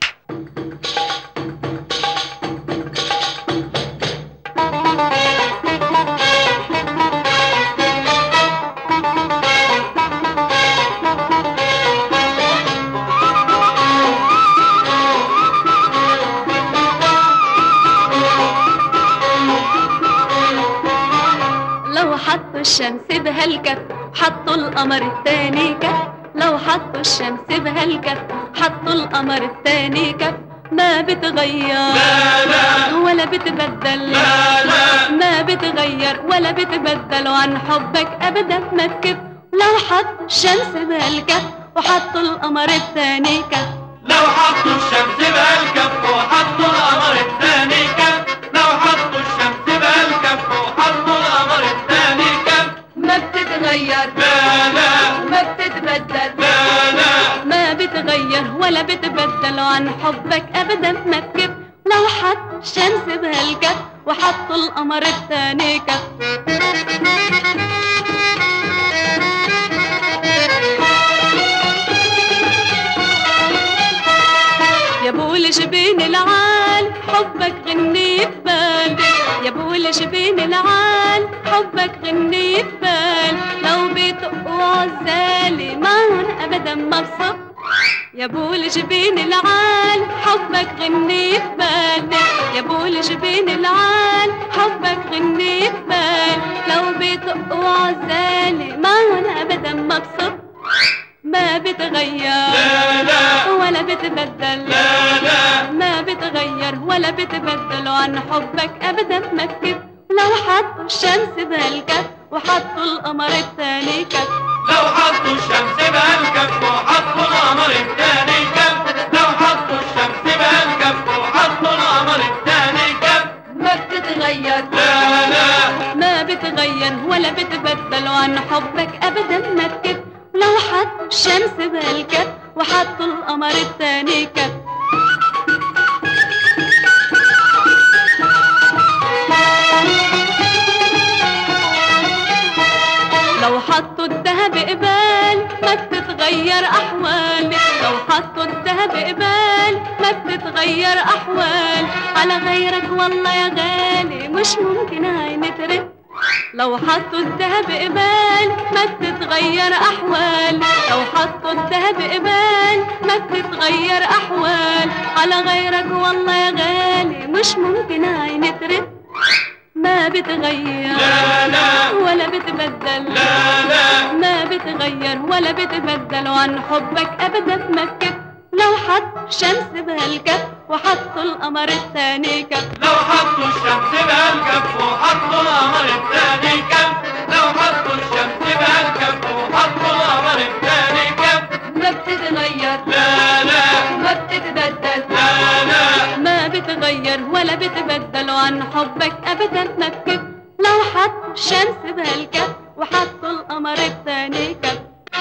لو حطوا الشمس بهالكف حطوا القمر التاني كف، لو حطوا الشمس بهالكف حطوا القمر التاني كف، ما بتغير لا لا ولا بتبدل، لا لا ما بتغير ولا بتبدل، وعن حبك ابدا ما تكف لو حطوا الشمس بهالكف وحطوا القمر الثاني كف. لو حطوا الشمس بهالكف وحطوا القمر الثاني كف. لو حطوا الشمس بهالكف وحطوا القمر الثاني كف. ما بتتغير لا لا وما بتتبدل لا لا ما بتغير ولا بتبدل عن حبك ابدا ما تكف. لو حطوا الشمس بهالكف وحطوا القمر الثاني كف. يا بول جبين العال حبك غني ببال. يا بول جبين العال حبك غني ببال. لو بيطقوا عزالي معهن ابدا ما بصف. يا بول جبين العال حبك غني ببال. يا بول جبين العال حبك غني ببال. لو بيطقوا عزالي معهن ابدا ما بصف. ما بتغير لا لا ولا بتبدل لا لا ما بتغير ولا بتبدل عن حبك ابدا ما تكف. لو حطوا الشمس بهالكف وحطوا القمر الثاني كف. لو حطوا الشمس بهالكف وحطوا القمر الثاني كف. لو حطوا الشمس بهالكف وحطوا القمر الثاني كف. ما بتتغير لا لا ما بتغير ولا بتبدل عن حبك ابدا ما تكف. لو حطوا الشمس بهالكف وحطوا القمر الثاني كف. لو حطوا الذهب قبال ما بتتغير احوالي. لو حطوا الذهب قبال ما بتتغير احوال. على غيرك والله يا غالي مش ممكن هاي نترد. لو حطوا الذهب قبال ما بتتغير احوال. لو حطوا الذهب قبال ما بتتغير احوال. على غيرك والله يا غالي مش ممكن هاي نترد. ما بتغير لا لا ولا بتبدل لا لا ما بتغير ولا بتبدل عن حبك ابدا ما تكف. لو حطوا الشمس بهالكف وحطوا القمر الثاني كف. لو حطوا الشمس بهالكف وحطوا القمر الثاني كف. لو حطوا الشمس بهالكف وحطوا القمر الثاني كف. ما بتتغير لا لا ما بتتبدل لا لا ما بتغير ولا بتبدل عن حبك ابدا ما تكف. لو حطوا الشمس بهالكف وحطوا القمر الثاني كف.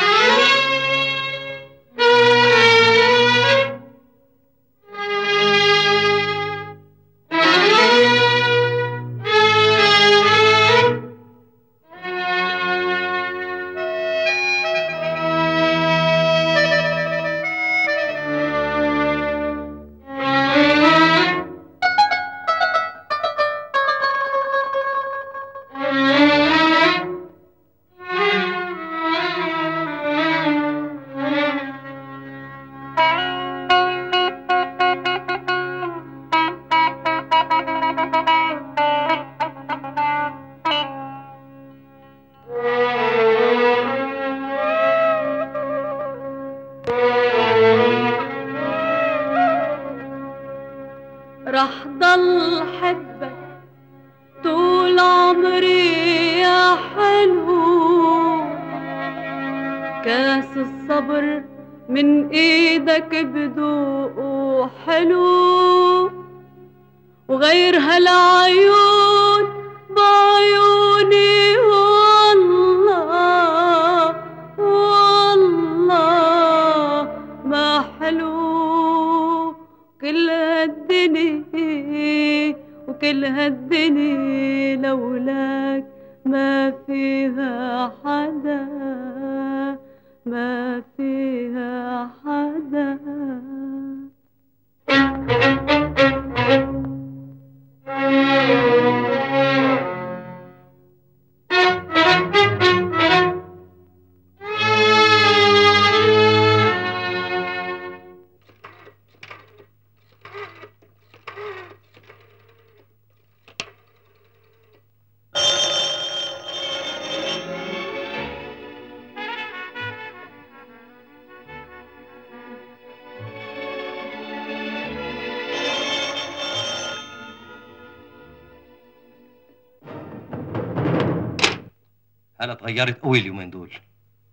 رح ضل حبك طول عمري يا حلو. كاس الصبر من ايدك بدوق حلو. وغير هالعيون بعيوني والله والله ما حلو. كل هالدنيا وكل هالدنيا لولاك ما فيها حدا ما فيها حدا. أنا اتغيرت قوي اليومين دول.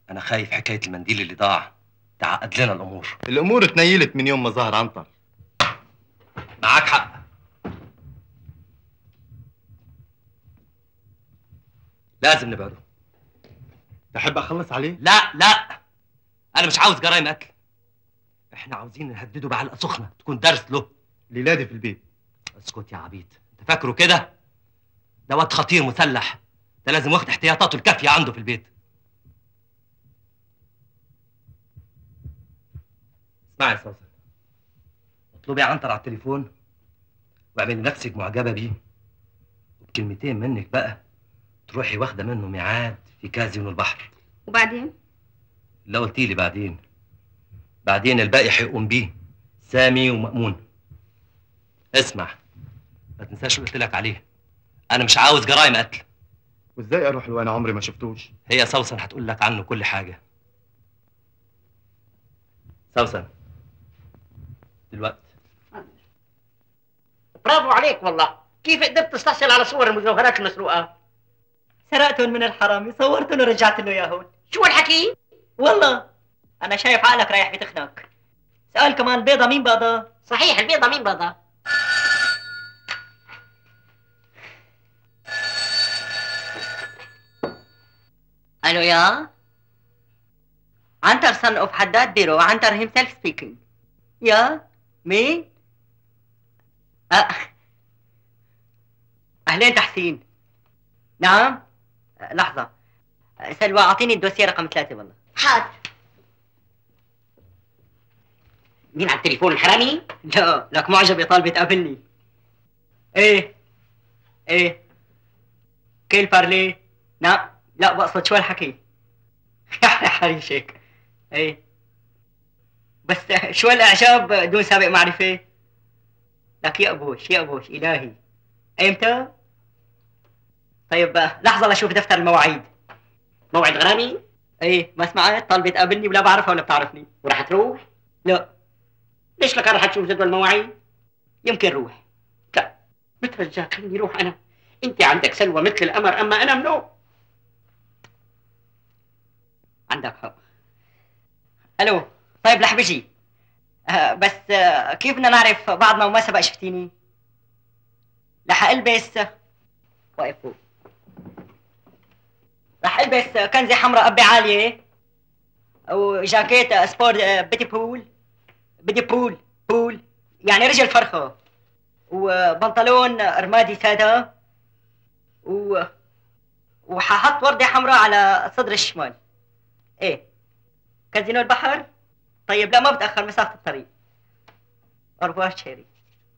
انا خايف حكايه المنديل اللي ضاع تعقد لنا الامور. الامور اتنيلت من يوم ما ظهر عنتر. معاك حق. لازم نبعده. تحب اخلص عليه؟ لا لا، انا مش عاوز جرايم قتل. احنا عاوزين نهدده بعلقه سخنه تكون درس له. ليلادي في البيت. اسكت يا عبيط، انت فاكره كده؟ ده واد خطير مسلح، ده لازم واخد احتياطاته الكافيه عنده في البيت. اسمعي يا سوسن، اطلبي عنتر على التليفون واعملي نفسك معجبه بيه، وبكلمتين منك بقى تروحي واخده منه ميعاد في كازينو البحر. وبعدين؟ لا قلتي لي بعدين الباقي هيقوم بيه سامي ومأمون. اسمع، ما تنساش اللي قلت لك عليه، انا مش عاوز جرايم قتل. وازاي اروح له وانا عمري ما شفتوش؟ هي سوسن هتقول لك عنه كل حاجه. سوسن دلوقتي. برافو عليك والله، كيف قدرت تستحصل على صور المجوهرات المسروقه؟ سرقتهم من الحرامي، صورتهم ورجعت له اياهم. شو الحكي؟ والله انا شايف عقلك رايح بتخنك. سؤال كمان، البيضه مين بيضه؟ صحيح، البيضه مين بيضه؟ الو يا عنتر son of حداد بيرو. عنتر himself speaking. يا مين؟ اهلين تحسين. نعم لحظة سلوى، اعطيني الدوسيه رقم 3 والله. حاضر. مين على التليفون، الحرامي؟ لا لك معجبة طالبة تقابلني. ايه كيل بارلي. نعم لا بقصد شو الحكي. يا حريشك. ايه بس شو الاعجاب دون سابق معرفة؟ لك يقبوش الهي. ايمتى؟ طيب لحظة لاشوف دفتر المواعيد. موعد غرامي؟ ايه ما سمعت، طالبة تقابلني ولا بعرفها ولا بتعرفني. وراح تروح؟ لا. ليش لك راح تشوف جدول المواعيد؟ يمكن روح. لا بترجاك خليني روح انا. انت عندك سلوى مثل القمر، اما انا منو. عندك حق. الو طيب رح بجي. بس كيف بدنا نعرف بعضنا وما سبق شفتيني؟ رح البس واقف فوق. رح البس كنزة حمراء قبة عالية وجاكيت سبور بدي بول يعني رجل فرخة، وبنطلون رمادي سادة، وححط وردة حمراء على صدر الشمال. ايه كازينو البحر. طيب لا ما بتأخر، مسافة الطريق. أرفوار شيري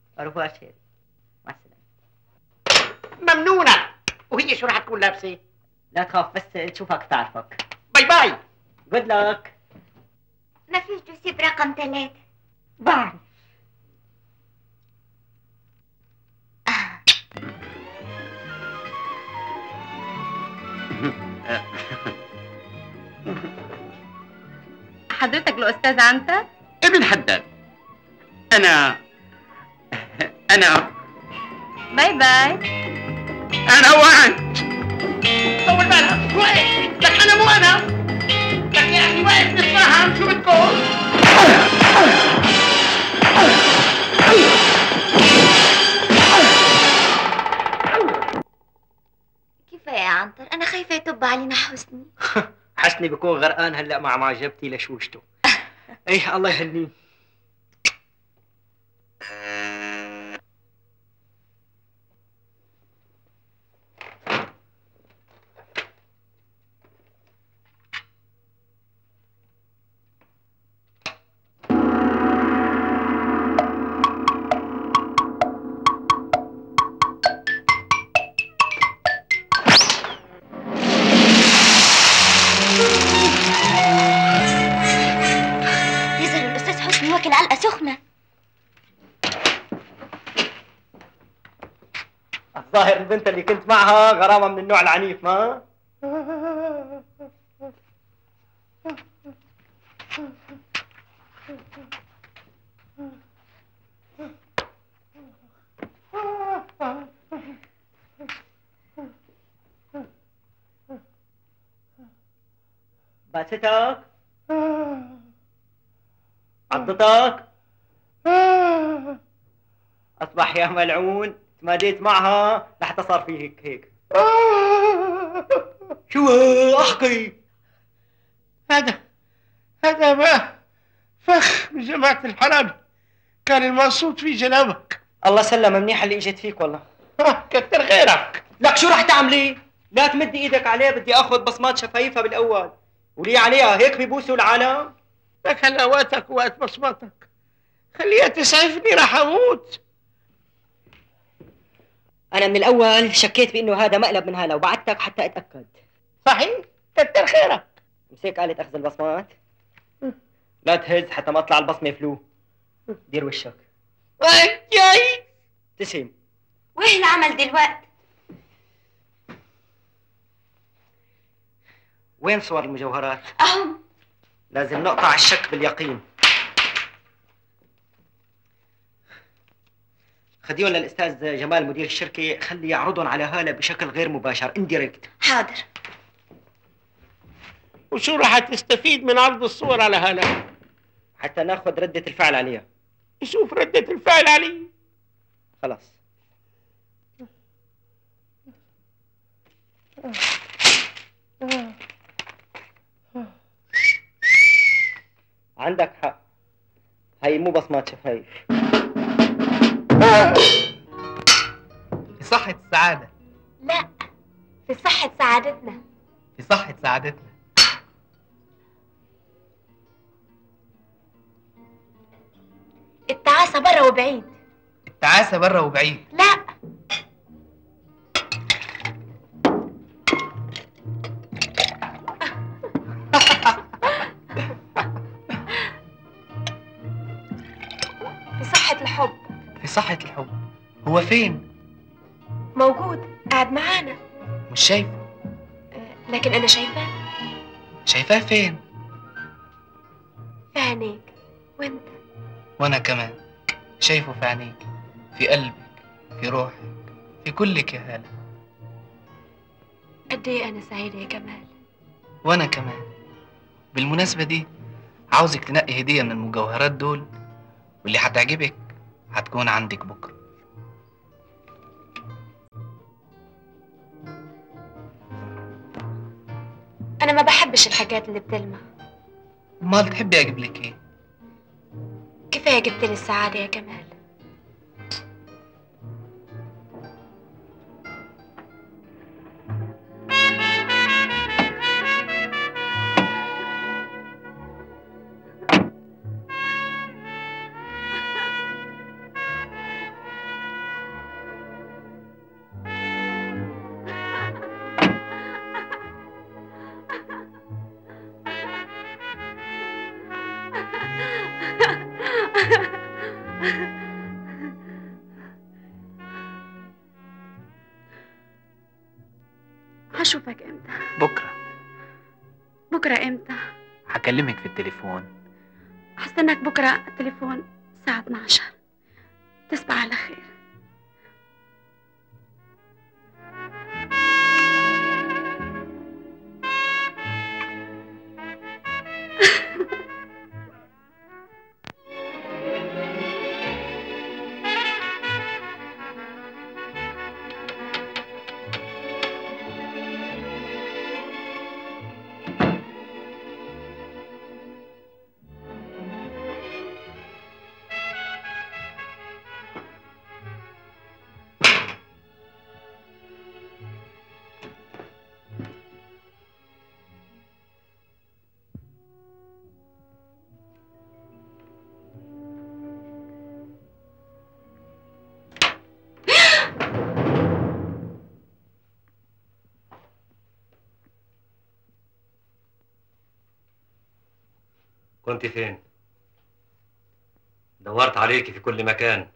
مع السلامة. ممنونة. وهي شو رح تكون لابسة؟ لا تخاف بس تشوفك تعرفك. باي باي. جود لك. ما فيش دوسيه برقم 3. بعرف. حضرتك الأستاذ عنتر؟ ابن حداد. أنا باي باي. أنا وأنت. طول بالك، وقف لك أنا مو أنا. لك يا أخي وقف نتفاهم شو بتقول؟ كيف يا عنتر؟ أنا خايفة يطب علينا حسني. حسني بكون غرقان هلا مع معجبتي لشوشته. ايه الله يهنيه. واكل علقة سخنة. الظاهر البنت اللي كنت معها غرامة من النوع العنيف. ما فاتتك؟ عضتك؟ اصبح يا ملعون تماديت معها لحتى صار فيه هيك. شو احكي؟ هذا ما فخ من جماعة الحرامي، كان المقصود فيه جنابك. الله سلم، منيح اللي اجت فيك والله. كتر خيرك. لك شو رح تعملي؟ لا تمدي ايدك عليه، بدي اخذ بصمات شفايفها بالاول ولي عليها، هيك بيبوسوا العالم. لك هلا وقتك وقت بصمتك، خليها تسعفني رح اموت. انا من الاول شكيت بانه هذا مقلب من هلا وبعتك حتى اتاكد. صحيح؟ كتر خيرك. مسك آلة اخذ البصمات. لا تهز حتى ما اطلع البصمه فلو. دير وشك. جاي. تسلم. وايه العمل دلوقت؟ وين صور المجوهرات؟ اهم. لازم نقطع الشك باليقين. خديهم للاستاذ جمال مدير الشركه، خلي يعرضهم على هاله بشكل غير مباشر، انديركت. حاضر. وشو رح تستفيد من عرض الصور على هاله؟ حتى ناخذ ردة الفعل عليها. نشوف ردة الفعل علي. خلاص. عندك حق، هي مو بصمات شفايف. في صحة السعادة. لا، في صحة سعادتنا. في صحة سعادتنا. التعاسة برا وبعيد. التعاسة برا وبعيد. لا، في صحة الحب. في صحة الحب. هو فين؟ موجود، قاعد معانا. مش شايفه. لكن أنا شايفاه. شايفاه فين؟ في عينيك. وانت؟ وانا كمان شايفه في عينيك، في قلبك، في روحك، في كلك يا هالة. قد ايه أنا سعيدة يا جمال. وانا كمان. بالمناسبة دي عاوزك تنقي هدية من المجوهرات دول، واللي هتعجبك هتكون عندك بكرة. أنا ما بحبش الحاجات اللي بتلمع. امال تحبي اجيب لك ايه؟ كفاية جبت لي السعادة يا جمال. هشوفك امتى؟ بكرة. بكرة امتى؟ هكلمك في التليفون. هستناك بكرة التليفون الساعة 12. تصبح على خير. كنت فين؟ دورت عليكي في كل مكان.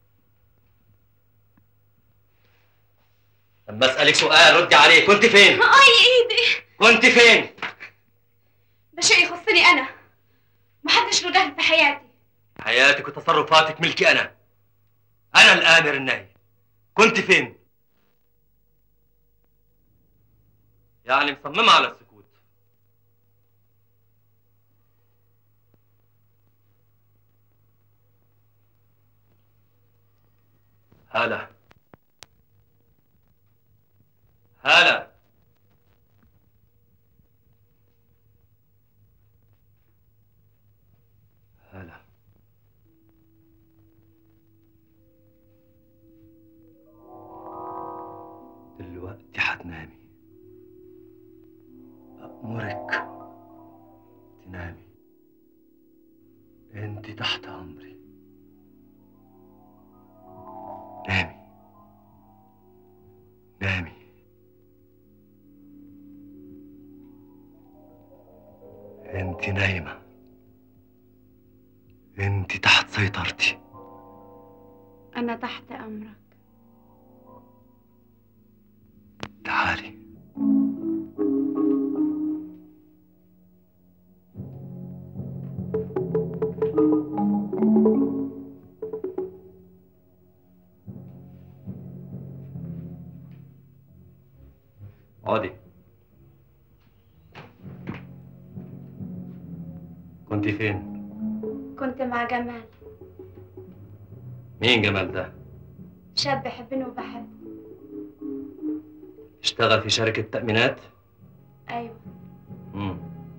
لما اسألك سؤال ردي عليه، كنت فين؟ اي ايدي. كنت فين؟ ده شيء يخصني انا، محدش له دخل في حياتي. حياتك وتصرفاتك ملكي انا. انا الامر الناهي. كنت فين؟ يعني مصممة على السكوت. هلا هلا. هلا. دلوقتي هتنامي، أأمرك تنامي، انت تحت أمري. نامي نامي. انت نايمة، انت تحت سيطرتي. أنا تحت أمرك. تعالي. اقعدي. كنت فين؟ كنت مع جمال، مين جمال ده؟ شاب بحبني وبحبه. اشتغل في شركة تأمينات؟ أيوة. مم.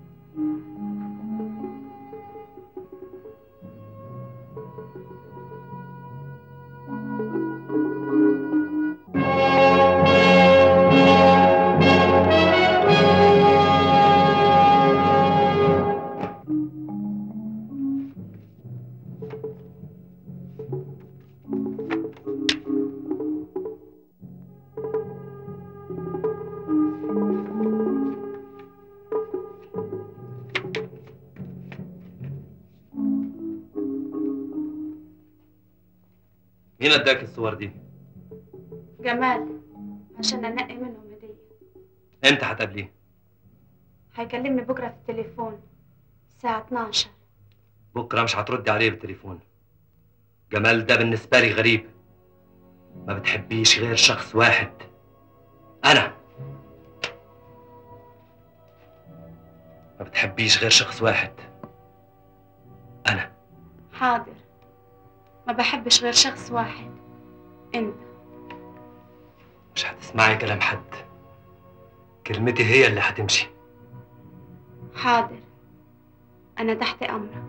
مين اداك الصور دي؟ جمال، عشان أنقي منهم هدية. امتى هتقابليه؟ هيكلمني بكرة في التليفون الساعة 12. بكره مش هتردي عليه بالتليفون. جمال ده بالنسبة لي غريب. ما بتحبيش غير شخص واحد، أنا. ما بتحبيش غير شخص واحد، أنا. حاضر، ما بحبش غير شخص واحد، أنت. مش هتسمعي كلام حد، كلمتي هي اللي هتمشي. حاضر، أنا تحت أمرك.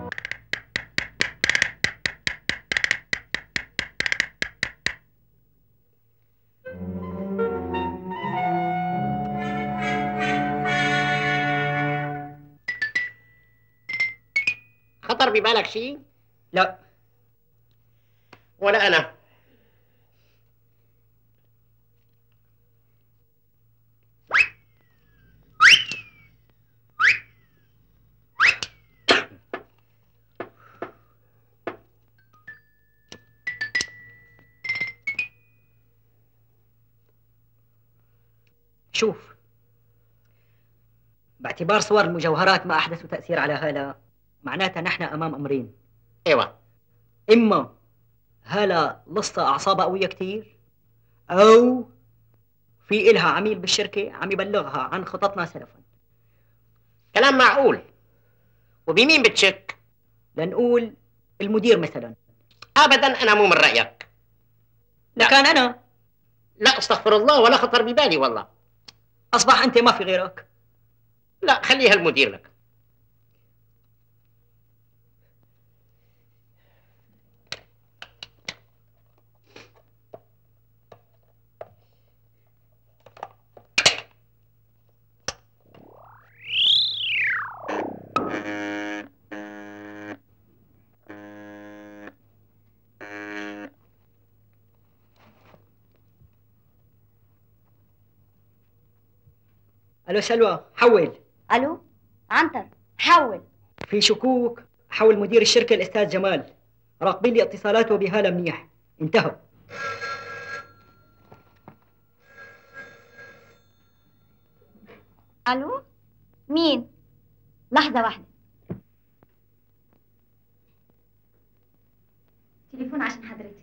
خطر ببالك شيء؟ لا. ولا أنا. شوف، باعتبار صور المجوهرات ما أحدثوا تأثير على هالة، معناتها نحن أمام أمرين. ايوه. إما هالة لصة أعصابها قوية كتير، أو في إلها عميل بالشركة عم يبلغها عن خططنا سلفا. كلام معقول. وبمين بتشك؟ لنقول المدير مثلا. أبدا أنا مو من رأيك. لكان أنا. لا استغفر الله، ولا خطر ببالي والله. أصبح أنت ما في غيرك. لا خليها المدير لك. ألو سلوى، حول. الو عنتر، حول. في شكوك، حول مدير الشركة الأستاذ جمال. راقبين لي اتصالاته بهالة منيح. انتهوا. الو، مين؟ لحظة واحدة. تليفون عشان حضرتك.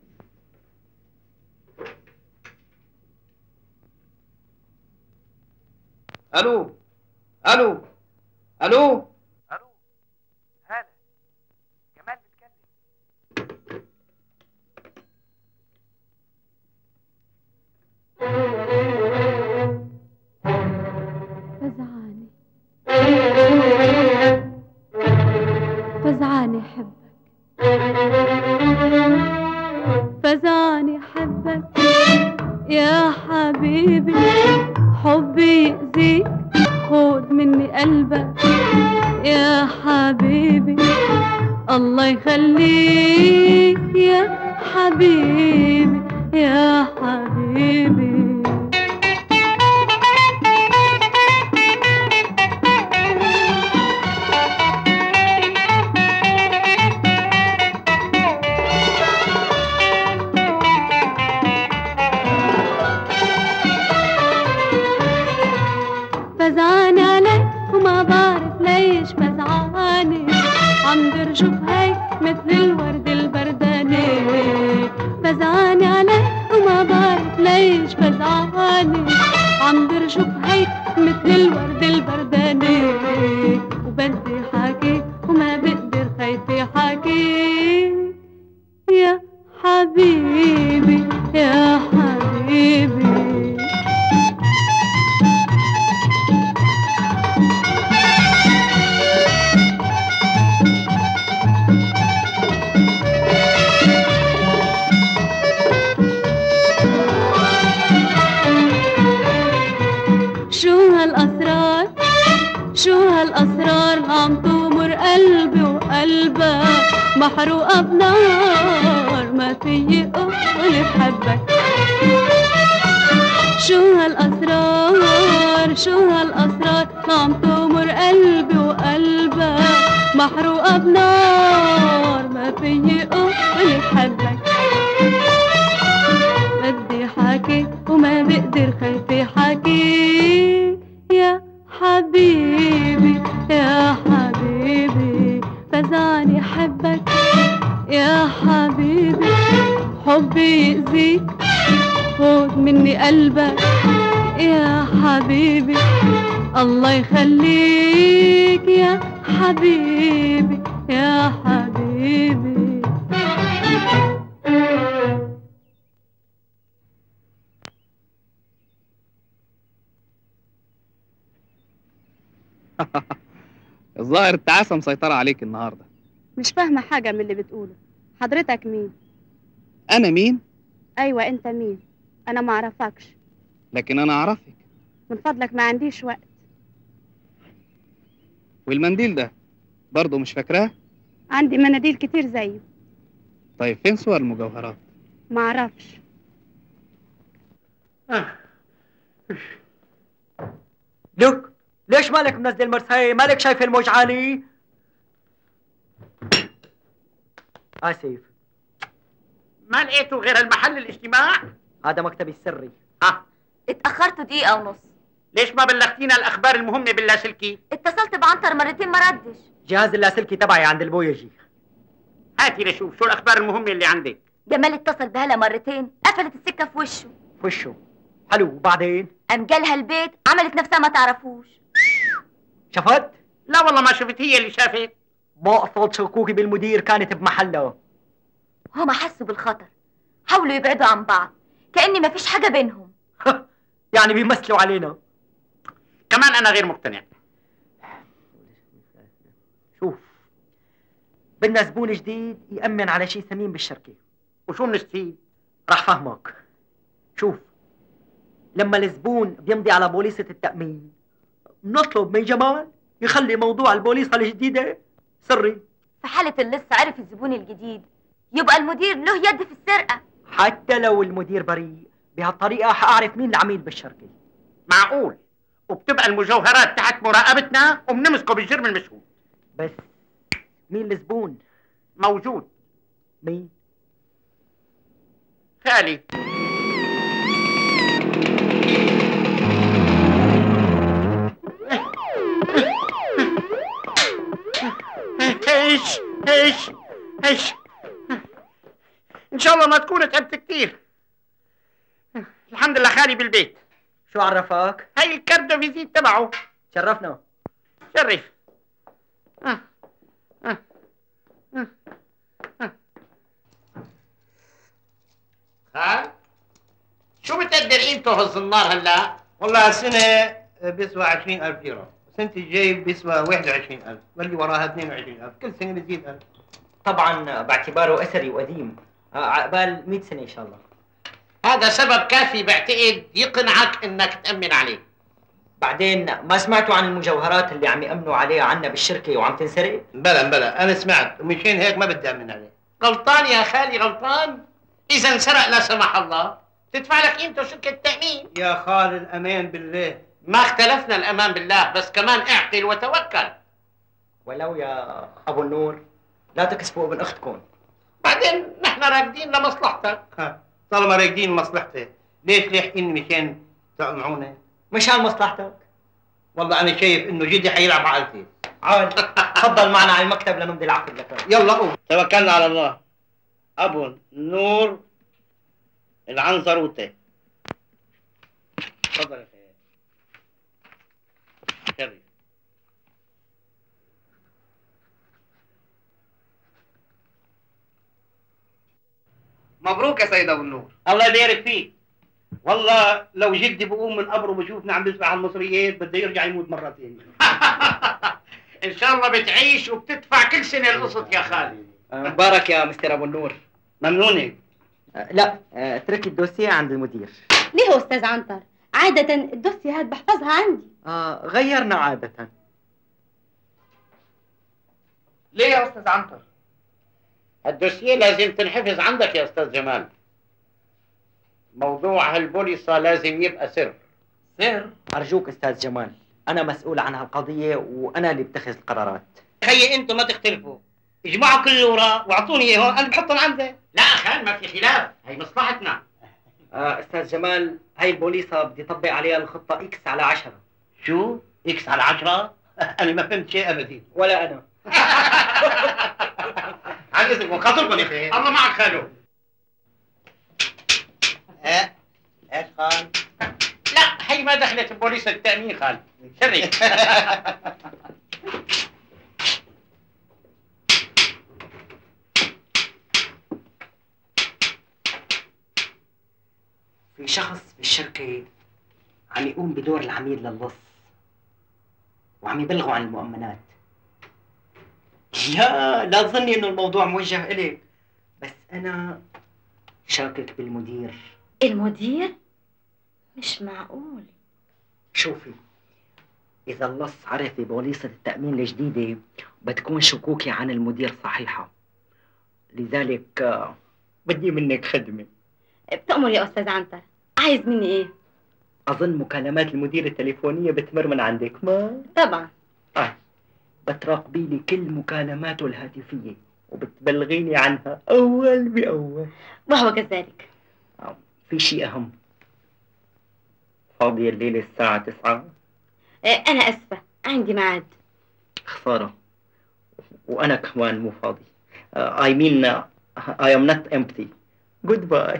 الو الو الو الو. هلا، جمال بيتكلم. فزعاني حبك فزعاني حبك يا حبيبي، حبي يأذيك خد مني قلبك يا حبيبي، الله يخليك يا حبيبي يا حبيبي. فزعاني عليك وما بعرف ليش فزعاني، عم برجف هيك مثل الورد البرداني. فزعاني عليك وما بعرف ليش فزعاني، عم برجف هيك مثل الورد البرداني. وبدي حاكي وما بقدر خايفة حاكي يا حبيبي يا حبيبي. شو هالأسرار عم تغمر قلبي وقلبك، محروقة بنار ما فيي أقول بحبك. شو هالأسرار عم تغمر قلبي وقلبك، محروقة بنار ما فيي أقول بحبك. بدي حاكي وما بقدر خايفة حاكي يا حبيبي يا حبيبي. فزعاني حبك يا حبيبي، حبي يأذيك خد مني قلبك يا حبيبي، الله يخليك يا حبيبي يا حبيبي. الظاهر التعاسة مسيطرة عليك النهاردة. مش فاهمة حاجة من اللي بتقوله. حضرتك مين؟ أنا مين؟ أيوة أنت مين؟ أنا ما أعرفكش. لكن أنا أعرفك. من فضلك ما عنديش وقت. والمنديل ده برضه مش فاكراه؟ عندي مناديل كتير زيه. طيب فين صور المجوهرات؟ ما أعرفش. لوك ليش مالك منزل مرسي؟ مالك شايف الموج عالي؟ آسف. ما لقيتوا غير المحل الاجتماع؟ هذا مكتبي السري. اتأخرتوا دقيقة ونص. ليش ما بلغتينا الأخبار المهمة باللاسلكي؟ اتصلت بعنتر مرتين ما ردش. جهاز اللاسلكي تبعي عند البويجي. هاتي لشوف شو الأخبار المهمة اللي عندك. جمال اتصل بهلا مرتين، قفلت السكة في وشه. في وشه؟ حلو، وبعدين؟ قام جالها البيت، عملت نفسها ما تعرفوش. شفت؟ لا والله ما شفت، هي اللي شافت. ما أقصد شكوكي بالمدير كانت بمحلها. هما حسوا بالخطر، حاولوا يبعدوا عن بعض كأني ما فيش حاجة بينهم. يعني بيمثلوا علينا. كمان أنا غير مقتنع. شوف، بدنا زبون جديد يأمن على شيء ثمين بالشركة. وشو بنستفيد؟ راح فهمك. شوف، لما الزبون بيمضي على بوليصة التأمين نطلب من جمال يخلي موضوع البوليصة الجديدة سري. في حالة اللص عرف الزبون الجديد يبقى المدير له يد في السرقة. حتى لو المدير بريء، بهالطريقة حأعرف مين العميل بالشركة. معقول؟ وبتبقى المجوهرات تحت مراقبتنا وبنمسكه بالجرم المشهود. بس مين الزبون؟ موجود. مين؟ خالي. ايش ان شاء الله ما تكون تعبت كتير. الحمد لله خالي بالبيت. شو عرفك؟ هاي الكارت فيزيت تبعه. شرفنا. شرف. خال شو بتقدر قيمته هالزنار هلا؟ والله هالسنة بيسوى 20,000 ليرة، السنة الجاي بيسوى 21,000 واللي وراها 22,000 كل سنة بتزيد 1000. طبعا باعتباره اثري وقديم عقبال 100 سنه ان شاء الله. هذا سبب كافي بعتقد يقنعك انك تأمن عليه. بعدين ما سمعتوا عن المجوهرات اللي عم يأمنوا عليها عنا بالشركه وعم تنسرق؟ بلا انا سمعت ومشان هيك ما بدي امن عليه. غلطان يا خالي غلطان. اذا انسرق لا سمح الله تدفع لك قيمته شركه تأمين. يا خال الامان بالله. ما اختلفنا الامان بالله، بس كمان اعقل وتوكل. ولو يا ابو النور لا تكسبوا ابن اختكم. بعدين نحن راكدين لمصلحتك. طالما راكدين مصلحتي ليش لاحقين مشان تقمعونا؟ مشان مصلحتك. والله انا شايف انه جدي حيلعب عقلتي. عاد تفضل معنا على المكتب لنمضي العقد لك. يلا قوم توكلنا على الله. ابو نور العنزروطه. تفضل يا خير. شريف. مبروك يا سيد ابو النور. الله يبارك فيك. والله لو جدي بقوم من قبره بشوفنا عم بيسبح على المصريات بده يرجع يموت مرة ثانية. ان شاء الله بتعيش وبتدفع كل سنه القسط يا خالي. مبارك يا مستر ابو النور. ممنونك. لا اتركي الدوسيه عند المدير. ليه يا استاذ عنتر؟ عادة الدوسيهات بحفظها عندي. غيرنا عادة. ليه يا استاذ عنتر؟ الدوسيه لازم تنحفظ عندك يا استاذ جمال. موضوع هالبوليصه لازم يبقى سر. سر؟ ارجوك استاذ جمال، انا مسؤول عن هالقضيه وانا اللي بتخذ القرارات. خيي انتم ما تختلفوا، اجمعوا كل الاوراق واعطوني اياهم انا بحطهم عندي. لا خال ما في خلاف، هي مصلحتنا. استاذ جمال هاي البوليصه بدي طبق عليها الخطه اكس على 10. شو؟ اكس على 10؟ انا ما فهمت شيء ابدا. ولا انا. عن اذنكم خاطركم يا اخي. الله معك خالو. ايش خال؟ لا هي ما دخلت ببوليصه التأمين خال. شري. في شخص بالشركه عم يقوم بدور العميل للص وعم يبلغوا عن المؤمنات. لا تظني انه الموضوع موجه إليك، بس انا شاكك بالمدير. المدير؟ مش معقول. شوفي، اذا اللص عرف ببوليصه التأمين الجديده بتكون شكوكي عن المدير صحيحه، لذلك بدي منك خدمه. بتأمر يا استاذ عنتر، عايز مني ايه؟ اظن مكالمات المدير التليفونيه بتمر من عندك ما؟ طبعا. بتراقبي لي كل مكالماته الهاتفيه وبتبلغيني عنها اول باول. وهو كذلك. في شيء اهم. فاضيه الليله الساعه 9؟ انا اسفه عندي ميعاد. خساره، وانا كمان مو فاضي. I mean I am not empty. Goodbye.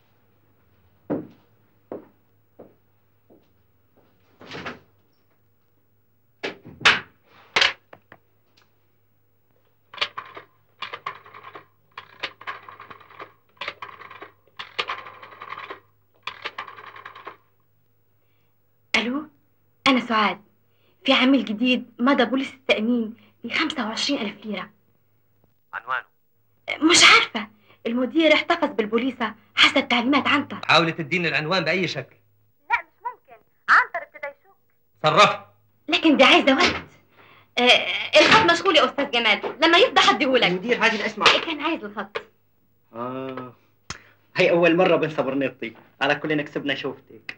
الو، انا سعاد. في عميل جديد مضى بوليس التأمين ب 25,000 ليرة. عنوانه؟ مش عارفة، المدير احتفظ بالبوليصة حسب تعليمات عنتر. حاولي تديني العنوان بأي شكل. لا مش ممكن، عنتر ابتدى يشك. صرفي. لكن دي عايزة وقت. الخط مشغول يا أستاذ جمال، لما يفضى حديهولك. المدير عايز اسمع. كان عايز الخط. هي أول مرة بنسى برنيطتي، على كلنا كسبنا شوفتك.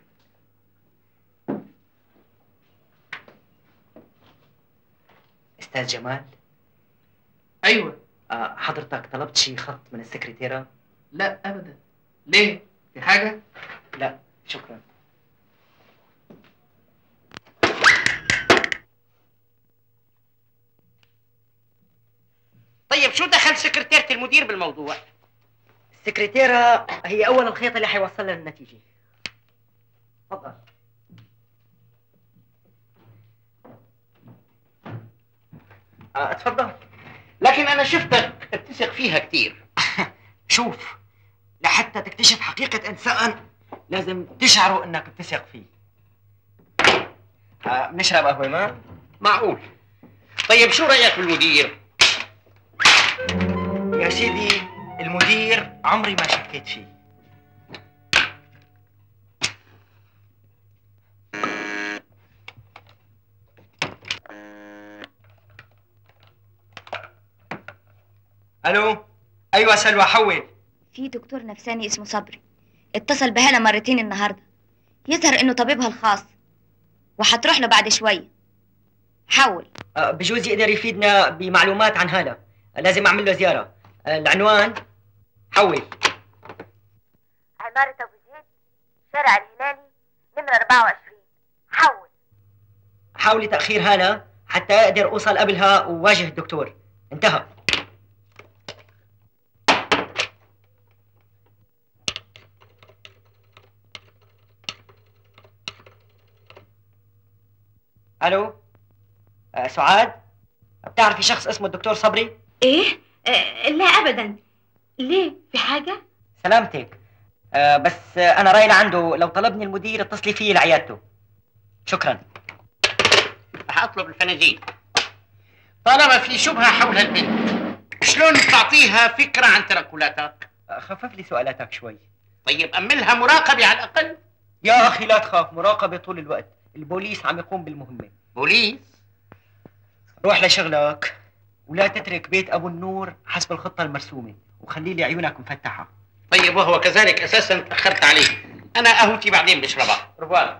أستاذ جمال؟ ايوه. حضرتك طلبت شي خط من السكرتيرة؟ لا ابدا. ليه؟ في حاجة؟ لا شكرا. طيب شو دخل سكرتيرة المدير بالموضوع؟ السكرتيرة هي أول الخيط اللي حيوصلنا للنتيجة. تفضل. اتفضل. لكن انا شفتك بتثق فيها كثير. شوف، لحتى تكتشف حقيقة إنسان لازم تشعروا إنك بتثق فيه. بنشرب قهوة ما؟ معقول. طيب شو رايك بالمدير؟ يا سيدي المدير عمري ما شكيت فيه. الو. ايوه سلوى، حول. في دكتور نفساني اسمه صبري اتصل بهالة مرتين النهارده، يظهر انه طبيبها الخاص وحتروح له بعد شوي. حول. بجوز يقدر يفيدنا بمعلومات عن هالة، لازم اعمل له زياره. العنوان حول. عمارة ابو زيد، شارع الهلالي، نمرة 24. حول. حاولي تاخير هالة حتى اقدر اوصل قبلها وواجه الدكتور. انتهى. الو. سعاد، بتعرفي شخص اسمه الدكتور صبري؟ ايه؟ لا ابدا. ليه؟ في حاجه؟ سلامتك. بس انا رايح عنده، لو طلبني المدير اتصلي فيه لعيادته. شكرا. رح اطلب الفناجين. طالما في شبهه حول هالبنت، شلون تعطيها فكره عن تركلاتك؟ خفف لي سؤالاتك شوي. طيب املها مراقبه على الاقل. يا اخي لا تخاف، مراقبه طول الوقت، البوليس عم يقوم بالمهمه. بوليس؟ روح لشغلك ولا تترك بيت ابو النور حسب الخطه المرسومه، وخلي لي عيونك مفتحه. طيب وهو كذلك اساسا تاخرت عليه، انا قهوتي بعدين بشربها. رفوان.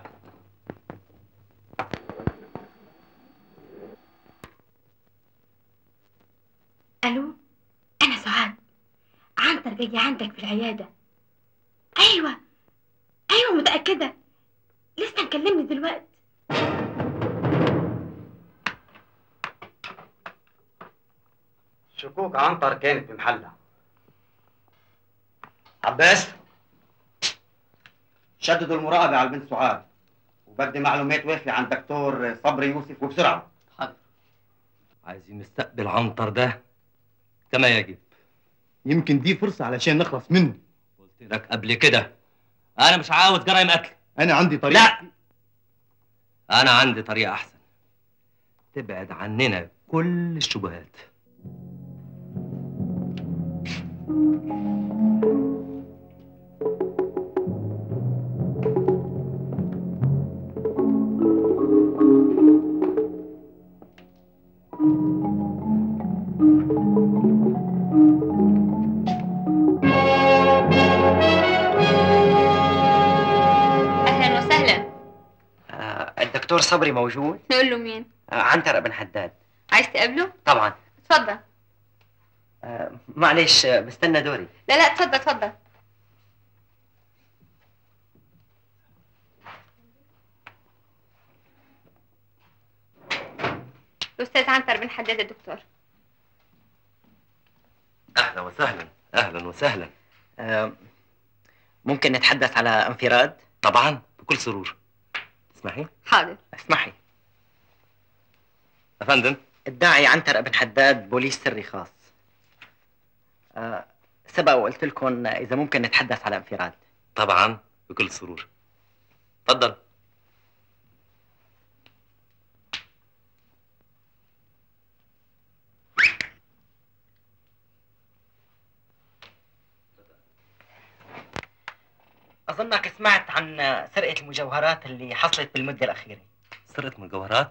الو، انا سعاد. عنتر جاي عندك في العياده. ايوه متاكده، لسه مكلمني دلوقتي. شكوك عنتر كانت بمحلها. عباس، شددوا المراقبة على البنت سعاد، وبدي معلومات وافية عن دكتور صبري يوسف وبسرعة. حاضر. عايزين نستقبل عنتر ده كما يجب. يمكن دي فرصة علشان نخلص منه. قلت لك قبل كده أنا مش عاوز جرائم قتل. أنا عندي طريقة. لا، أنا عندي طريقة أحسن تبعد عننا كل الشبهات. اهلا وسهلا. الدكتور صبري موجود؟ نقول له مين؟ عنتر ابن حداد. عايز تقابله؟ طبعا. اتفضل. معلش بستنى دوري. لا اتفضل اتفضل. الأستاذ عنتر بن حداد الدكتور. أهلا وسهلا. أهلا وسهلا. ممكن نتحدث على انفراد؟ طبعا بكل سرور. تسمحي؟ حاضر. اسمحي. أفندم؟ الداعي عنتر ابن حداد بوليس سري خاص. سبق وقلت لكم إذا ممكن نتحدث على انفراد. طبعا بكل سرور. تفضل. أظنك سمعت عن سرقة المجوهرات اللي حصلت بالمدة الأخيرة. سرقة مجوهرات؟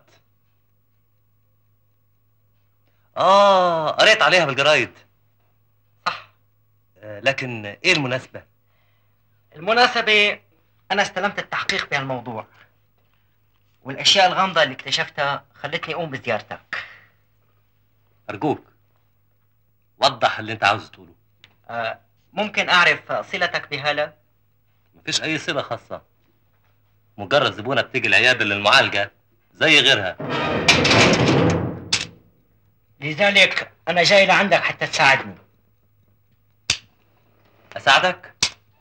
قريت عليها بالجرايد. صح. لكن إيه المناسبة؟ المناسبة أنا استلمت التحقيق بهالموضوع، والأشياء الغامضة اللي اكتشفتها خلتني أقوم بزيارتك. أرجوك وضح اللي أنت عاوز تقوله. ممكن أعرف صلتك بهالة؟ مفيش أي صلة خاصة، مجرد زبونة بتيجي العيادة للمعالجة زي غيرها. لذلك أنا جاي لعندك حتى تساعدني. أساعدك؟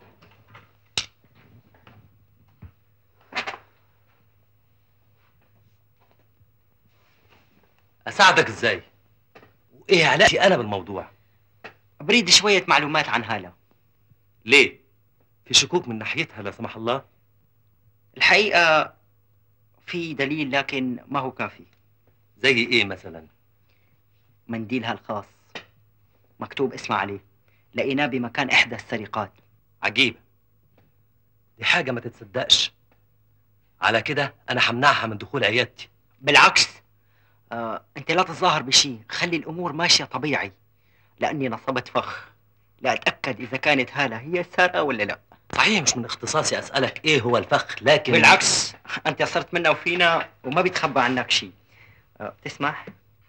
أساعدك إزاي؟ وإيه علاقتي أنا بالموضوع؟ بريد شوية معلومات عن هالة. ليه؟ في شكوك من ناحيتها لا سمح الله؟ الحقيقة في دليل لكن ما هو كافي. زي ايه مثلا؟ منديلها الخاص مكتوب اسمها عليه، لقيناه بمكان إحدى السرقات. عجيبة، دي حاجة ما تتصدقش. على كده أنا همنعها من دخول عيادتي. بالعكس، أنت لا تتظاهر بشيء، خلي الأمور ماشية طبيعي، لأني نصبت فخ لأتأكد إذا كانت هالة هي السارقة ولا لا. صحيح مش من اختصاصي أسألك إيه هو الفخ، لكن بالعكس أنت صرت منا وفينا وما بيتخبى عنك شيء. تسمح؟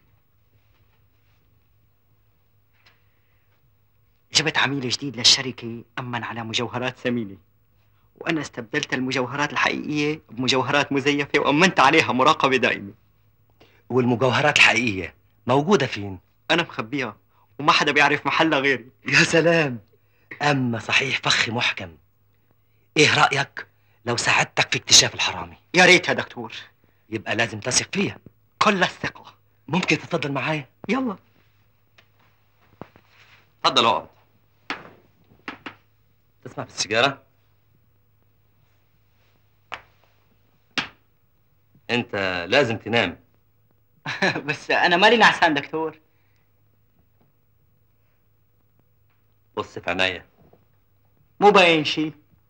جبت عميل جديد للشركة أمن على مجوهرات ثمينة، وأنا استبدلت المجوهرات الحقيقية بمجوهرات مزيفة وأمنت عليها مراقبة دائمة. والمجوهرات الحقيقية موجودة فين؟ أنا مخبيها وما حدا بيعرف محلها غيري. يا سلام، أما صحيح فخ محكم. إيه رأيك لو ساعدتك في اكتشاف الحرامي؟ يا ريت يا دكتور. يبقى لازم تثق فيها كل الثقة. ممكن تتفضل معايا؟ يلا. اتفضل اقعد. تسمع بالسيجارة؟ انت لازم تنام. بس انا مالي نعسان دكتور. بص في عينيا. مو باين شي.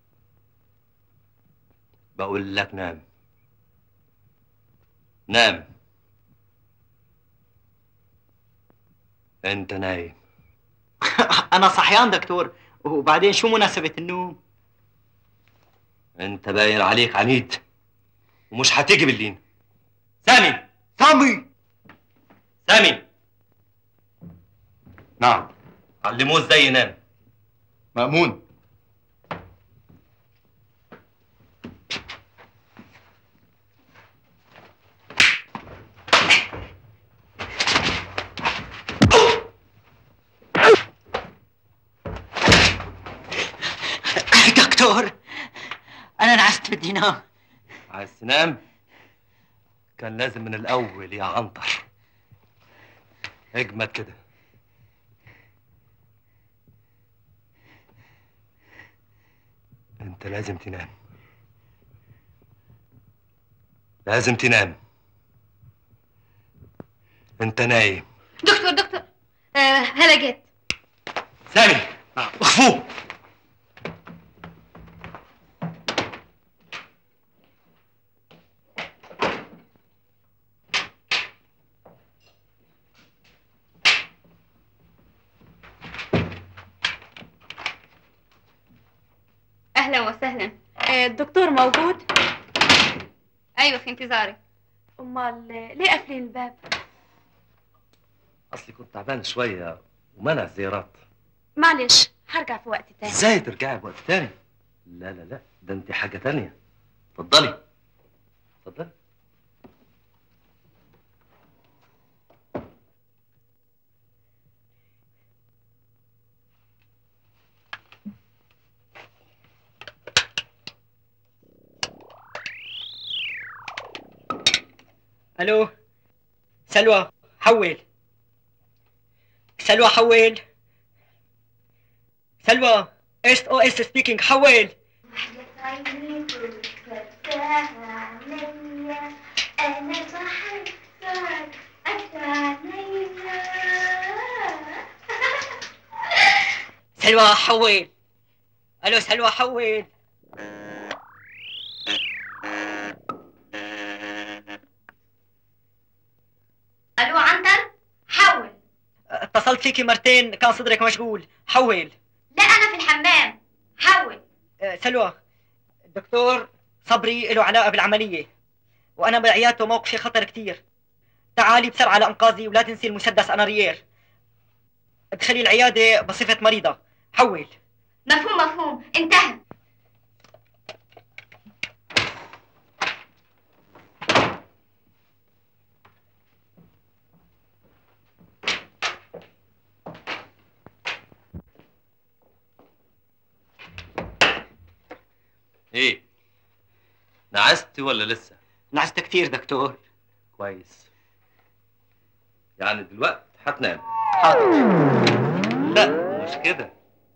بقول لك نام. نام. انت نايم. انا صحيان دكتور، وبعدين شو مناسبة النوم؟ انت باين عليك عنيد ومش هتيجي بالليل. سامي. سامي. سامي. نعم. علموه ازاي ينام. مأمون. دكتور انا نعست بدي انام. عايز تنام؟ كان لازم من الاول يا عنتر. اجمد كده. انت لازم تنام. لازم تنام. انت نايم. دكتور هلا جيت. سامي اخفوه. اهلا وسهلا. الدكتور موجود؟ ايوه في انتظارك. امال ليه قافلين الباب؟ اصلي كنت تعبان شويه ومنع الزيارات. معلش هرجع في وقت تاني. ازاي ترجعي بوقت تاني؟ لا لا لا، ده انت حاجه تانيه. اتفضلي اتفضلي. الو سلوى حول. سلوى حول. سلوى SOS سبيكينج حول. سلوى حول. الو سلوى حول. الو عنتر حول. اتصلت فيكي مرتين كان صدرك مشغول. حول. لا انا في الحمام. حول. سلوى الدكتور صبري له علاقة بالعملية وانا بعيادته موقفي خطر كتير. تعالي بسرعة لانقاذي ولا تنسي المسدس اناريير. ادخلي العيادة بصفة مريضة. حول. مفهوم انتهى. ايه؟ نعست ولا لسه؟ نعست كتير دكتور. كويس. يعني دلوقتي هتنام؟ حاضر. لا مش كده.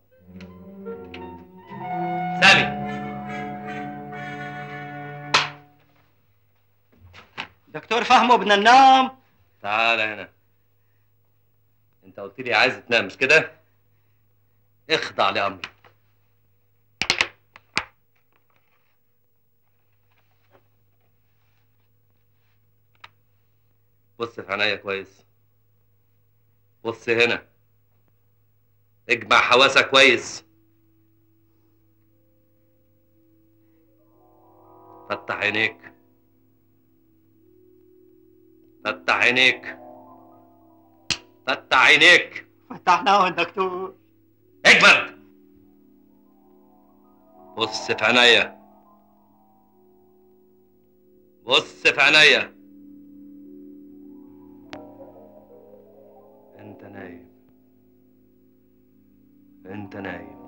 سامي. دكتور فهمه بدنا ننام تعالى هنا. انت قلت لي عايز تنام مش كده؟ اخضع لامري. بص في عينيا كويس. بص هنا. اجمع حواسك كويس. فتح عينيك. فتح عينيك. فتح عينيك. فتحناها يا دكتور. اجمد. بص في عينيا. بص في عينيا. انت نايم. انت نايم.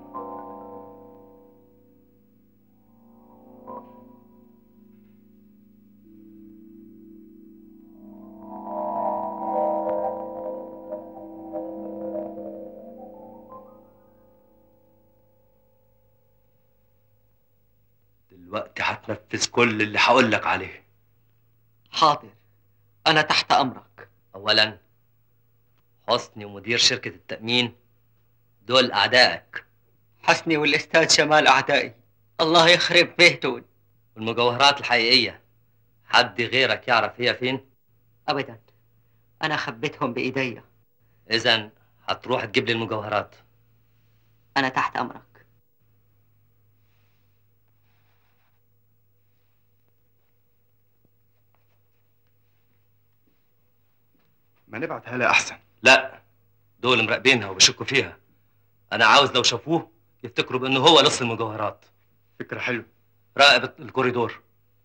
دلوقتي هتنفذ كل اللي هقولك عليه. حاضر، أنا تحت أمرك. أولاً حسني ومدير شركة التأمين دول أعدائك. حسني والأستاذ شمال أعدائي، الله يخرب بيتهم. والمجوهرات الحقيقية حد غيرك يعرف هي فين؟ أبداً، أنا خبيتهم بإيديا. إذن هتروح تجيب لي المجوهرات. أنا تحت أمرك. ما نبعت هلا احسن. لا، دول مراقبينها وبيشكوا فيها. انا عاوز لو شافوه يفتكروا بانه هو لص المجوهرات. فكره حلوه. راقب الكوريدور.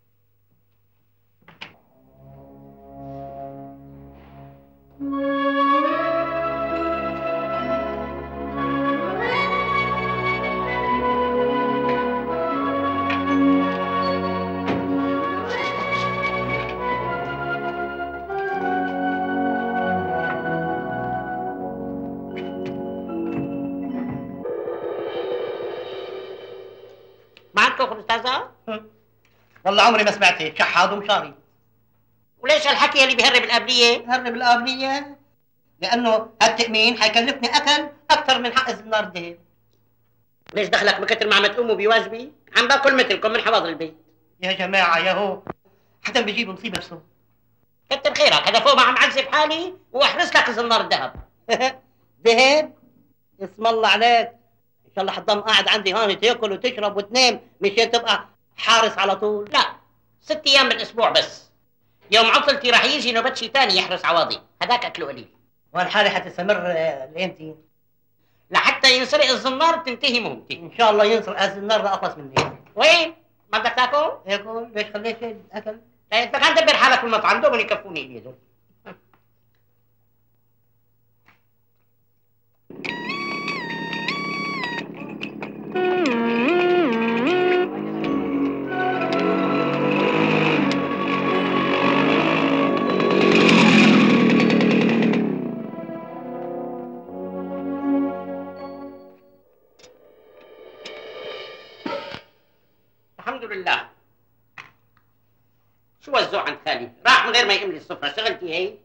معك اخر استاذه؟ والله عمري ما سمعت شحاد ومشاري. وليش هالحكي اللي بيهرب القابليه؟ هرب القابلية لأنه هالتأمين حيكلفني أكل أكثر من حق الزنار الذهب. ليش دخلك بكتر ما عم تقوموا بواجبي؟ عم باكل مثلكم من حواضر البيت. يا جماعة يا هو حدا بيجيب مصيبة نفسه. كتر خيرك، هذا فوق ما عم عذب حالي واحرس لك زنار الذهب. ذهب؟ اسم الله عليك. إن شاء الله حتضل قاعد عندي هون تاكل وتشرب وتنام مشان تبقى حارس على طول. لا، 6 أيام بالاسبوع بس. يوم عطلتي رح يجي نوبتشي تاني يحرس عواضي، هذاك اكله قليل. والحالة حتستمر لإمتى؟ لحتى ينسرق الزنار تنتهي مهمتي. إن شاء الله ينسرق الزنار لأخلص مني. وين؟ ما بدك تاكل؟ اكل، ليش خليت شيء أكل؟ لا انت كان دبر حالك بالمطعم، دوبهم يكفوني ايدي. الحمد لله. شو وزعوا عند خالي؟ راح من غير ما يقيم لي السفرة، شغلتي هي؟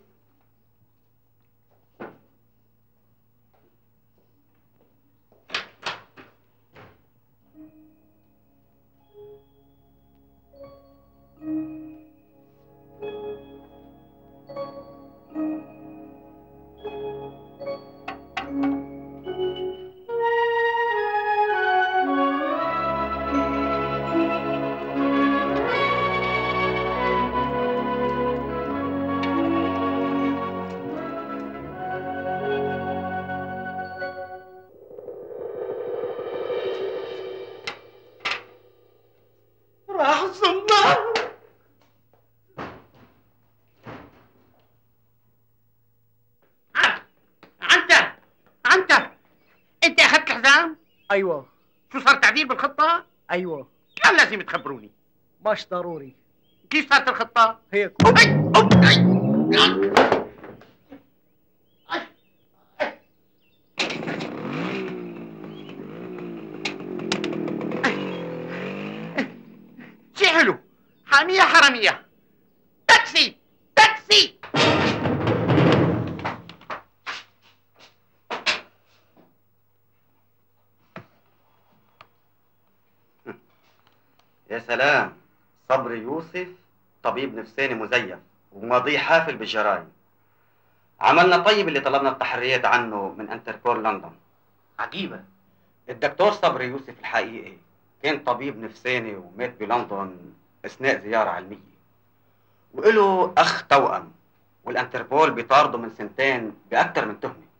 راح الزنار. عنتر انت اخذت الحزام؟ أيوة. شو صار تعديل بالخطة؟ أيوة. كان لازم تخبروني. مش ضروري. كيف صارت الخطة؟ هيك. شي حلو، حامية حرامية. تاكسي تاكسي. يا سلام، صبري يوسف طبيب نفساني مزيف وماضيه حافل بالجرايم. عملنا طيب اللي طلبنا التحريات عنه من انتربول لندن. عجيبة، الدكتور صبري يوسف الحقيقي كان طبيب نفساني ومات بلندن اثناء زيارة علمية، وإله اخ توأم، والانتربول بيطارده من سنتين بأكثر من تهمة.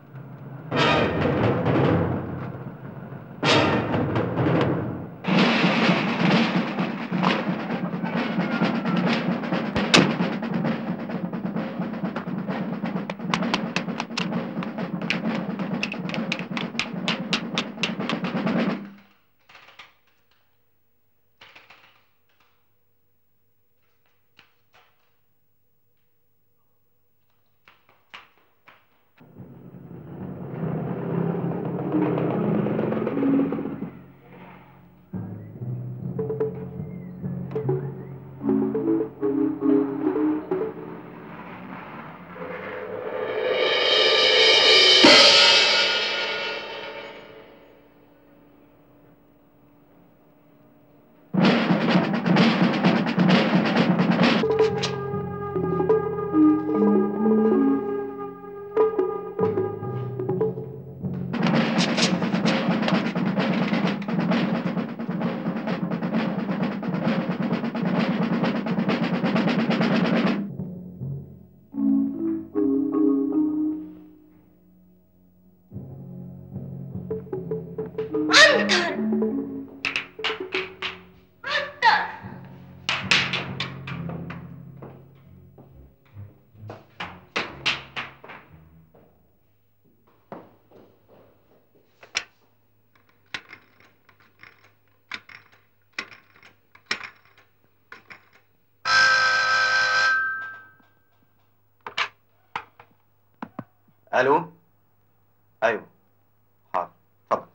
الو، ايوه، حاضر، اتفضل.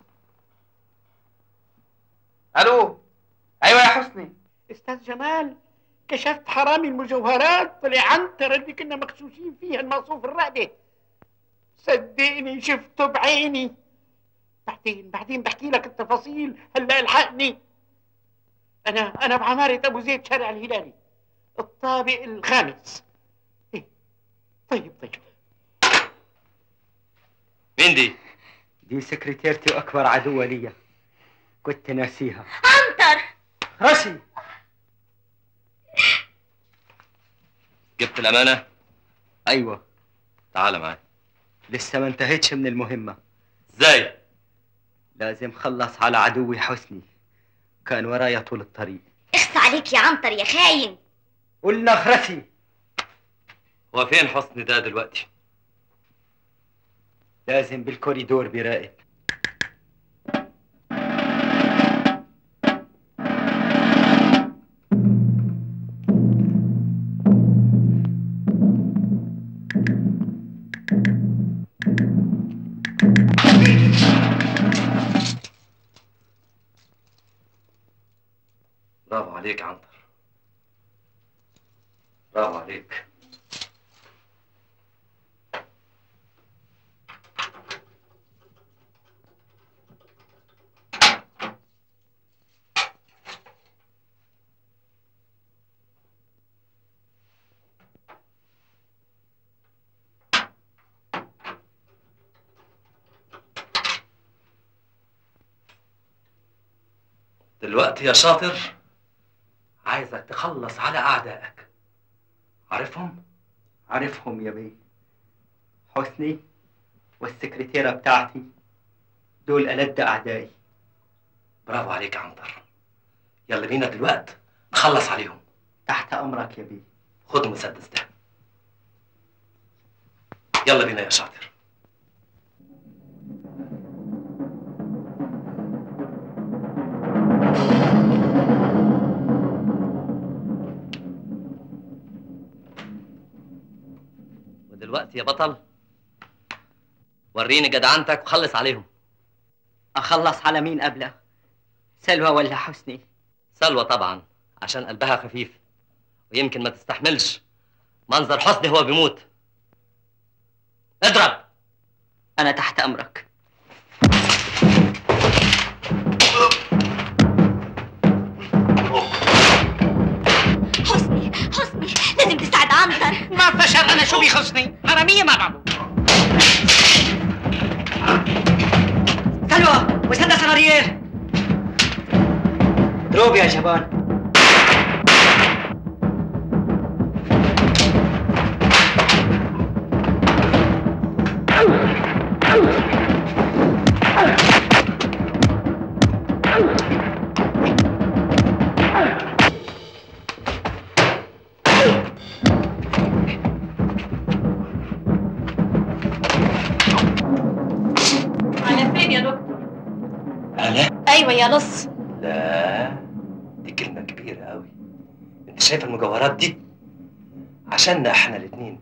الو، ايوه يا حسني. استاذ جمال، كشفت حرامي المجوهرات طلع عنتر اللي كنا مغشوشين فيها المصوف الرقبه. صدقني شفته بعيني. بعدين بحكي لك التفاصيل، هلا الحقني. انا بعمارة ابو زيد شارع الهلالي، الطابق الخامس. إيه؟ طيب. مين دي؟ دي سكرتيرتي واكبر عدوة ليا، كنت ناسيها. عنتر رشي، جبت الأمانة؟ ايوه. تعال معايا. لسه ما انتهتش من المهمة. ازاي؟ لازم خلص على عدوي حسني، كان ورايا طول الطريق. اخص عليك يا عنتر يا خاين. قلنا خرسي. هو فين حسني ده دلوقتي؟ لازم بالكوريدور بيراقب. برافو عليك يا عنتر، برافو عليك. دلوقتي يا شاطر عايزك تخلص على أعدائك. عارفهم؟ عارفهم يا بيه، حسني والسكرتيرة بتاعتي دول ألد أعدائي. برافو عليك يا عنتر. يلا بينا دلوقتي نخلص عليهم. تحت أمرك يا بيه. خد المسدس ده. يلا بينا يا شاطر. ودلوقتي يا بطل وريني جدعنتك وخلص عليهم. أخلص على مين قبله؟ سلوى ولا حسني؟ سلوى طبعا، عشان قلبها خفيف ويمكن ما تستحملش منظر حسني هو بيموت. اضرب. أنا تحت أمرك. ما فشر، انا شو بيخصني؟ حراميه مع بعض. سلوى مسدس نارير. اضرب يا جبان. على فين يا دكتور؟ أنا؟ ايوه يا لص. لا، دي كلمة كبيرة أوي. أنت شايف المجوهرات دي؟ عشاننا إحنا الاتنين.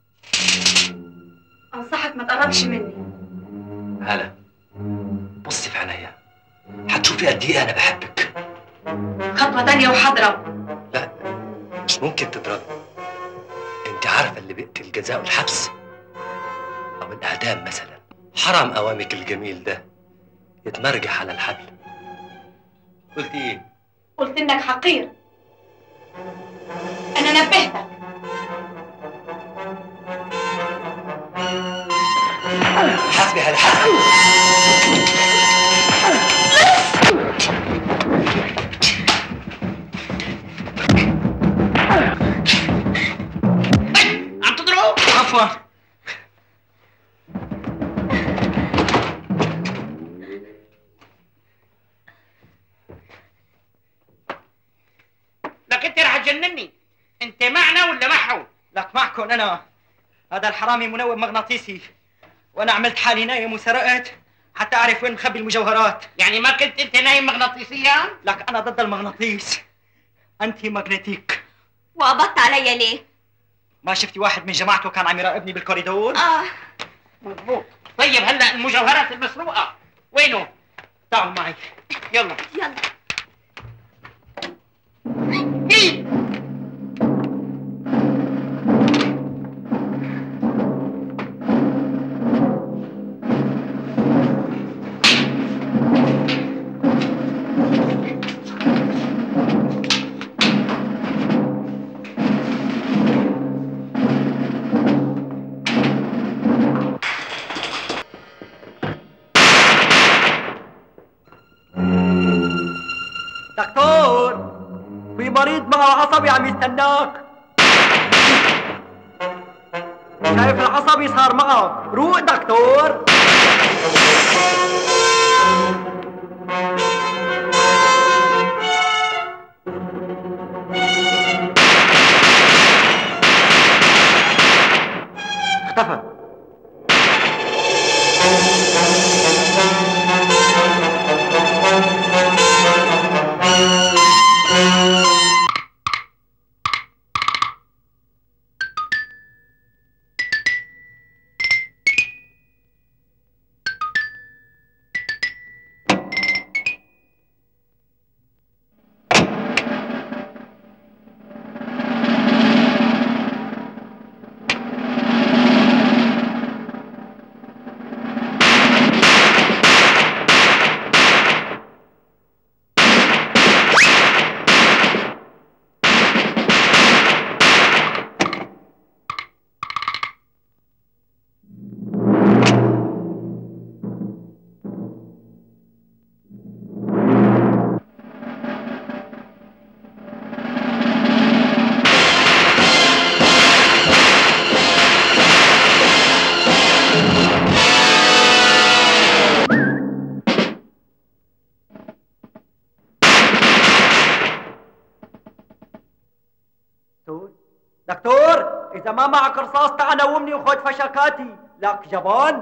انصحك ما تقربش مني. هلا، بصي في عينيا، هتشوفي قد إيه أنا بحبك. خطوة تانية وهضرب. لا، مش ممكن تضربي. أنت عارفة اللي بيقتل جزاؤه الحبس أو الإعدام مثلا. حرام قوامك الجميل ده يتمرجح على الحبل. قلت إيه؟ قلت انك حقير. انا نبهتك. حسبي هلا حسبي. عم تضرب؟ عفوا. لك انت رح تجنني. انت معنا ولا معه؟ لك معكم انا. هذا الحرامي منوم مغناطيسي، وانا عملت حالي نايم وسرقت حتى اعرف وين مخبي المجوهرات. يعني ما كنت انت نايم مغناطيسيا؟ لك انا ضد المغناطيس، انت مغناطيك. وقبضت عليا ليه؟ ما شفتي واحد من جماعته كان عم يراقبني بالكوريدور؟ مضبوط. طيب هلا المجوهرات المسروقه وينه؟ تعالوا معي. يلا يلا. دكتور، في مريض معه عصبي عم يستناك. شايف العصبي صار معك. روق دكتور. اختفى. دكتور، إذا ما معك رصاص تعال نومني وخذ فشكاتي. لك جبان.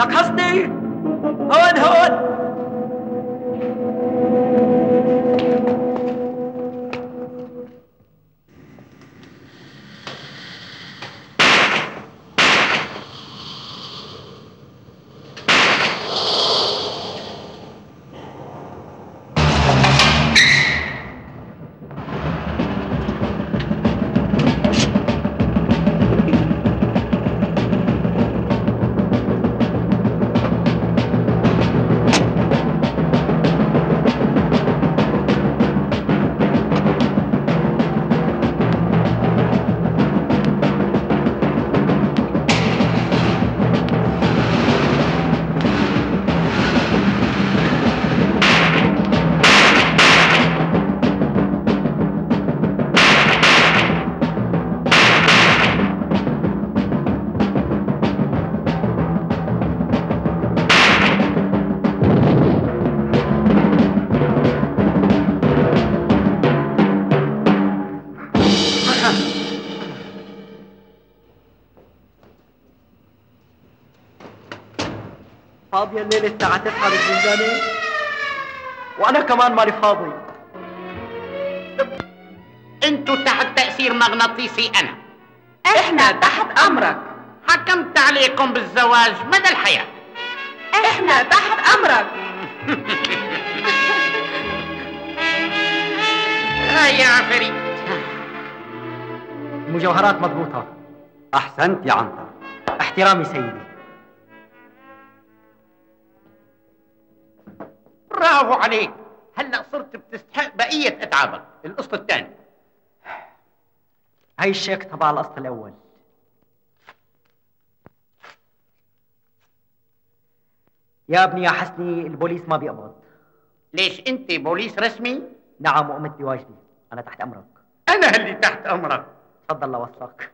لك حسني هون هون. فاضية الليلة الساعة 9 بالزنزانة؟ وأنا كمان مالي فاضي. انتوا تحت تأثير مغناطيسي أنا. احنا تحت أمرك. حكمت عليكم بالزواج مدى الحياة. احنا تحت أمرك. يا عفريت. المجوهرات مضبوطة. أحسنت يا عنتر. احترامي سيدي. برافو عليك. هلا صرت بتستحق بقية أتعابك. القسط الثاني. هاي الشيك تبع القسط الأول. يا ابني يا حسني البوليس ما بيقبض. ليش أنت بوليس رسمي؟ نعم وقمت بواجبي. أنا تحت أمرك. أنا اللي تحت أمرك. تفضل لوصلك.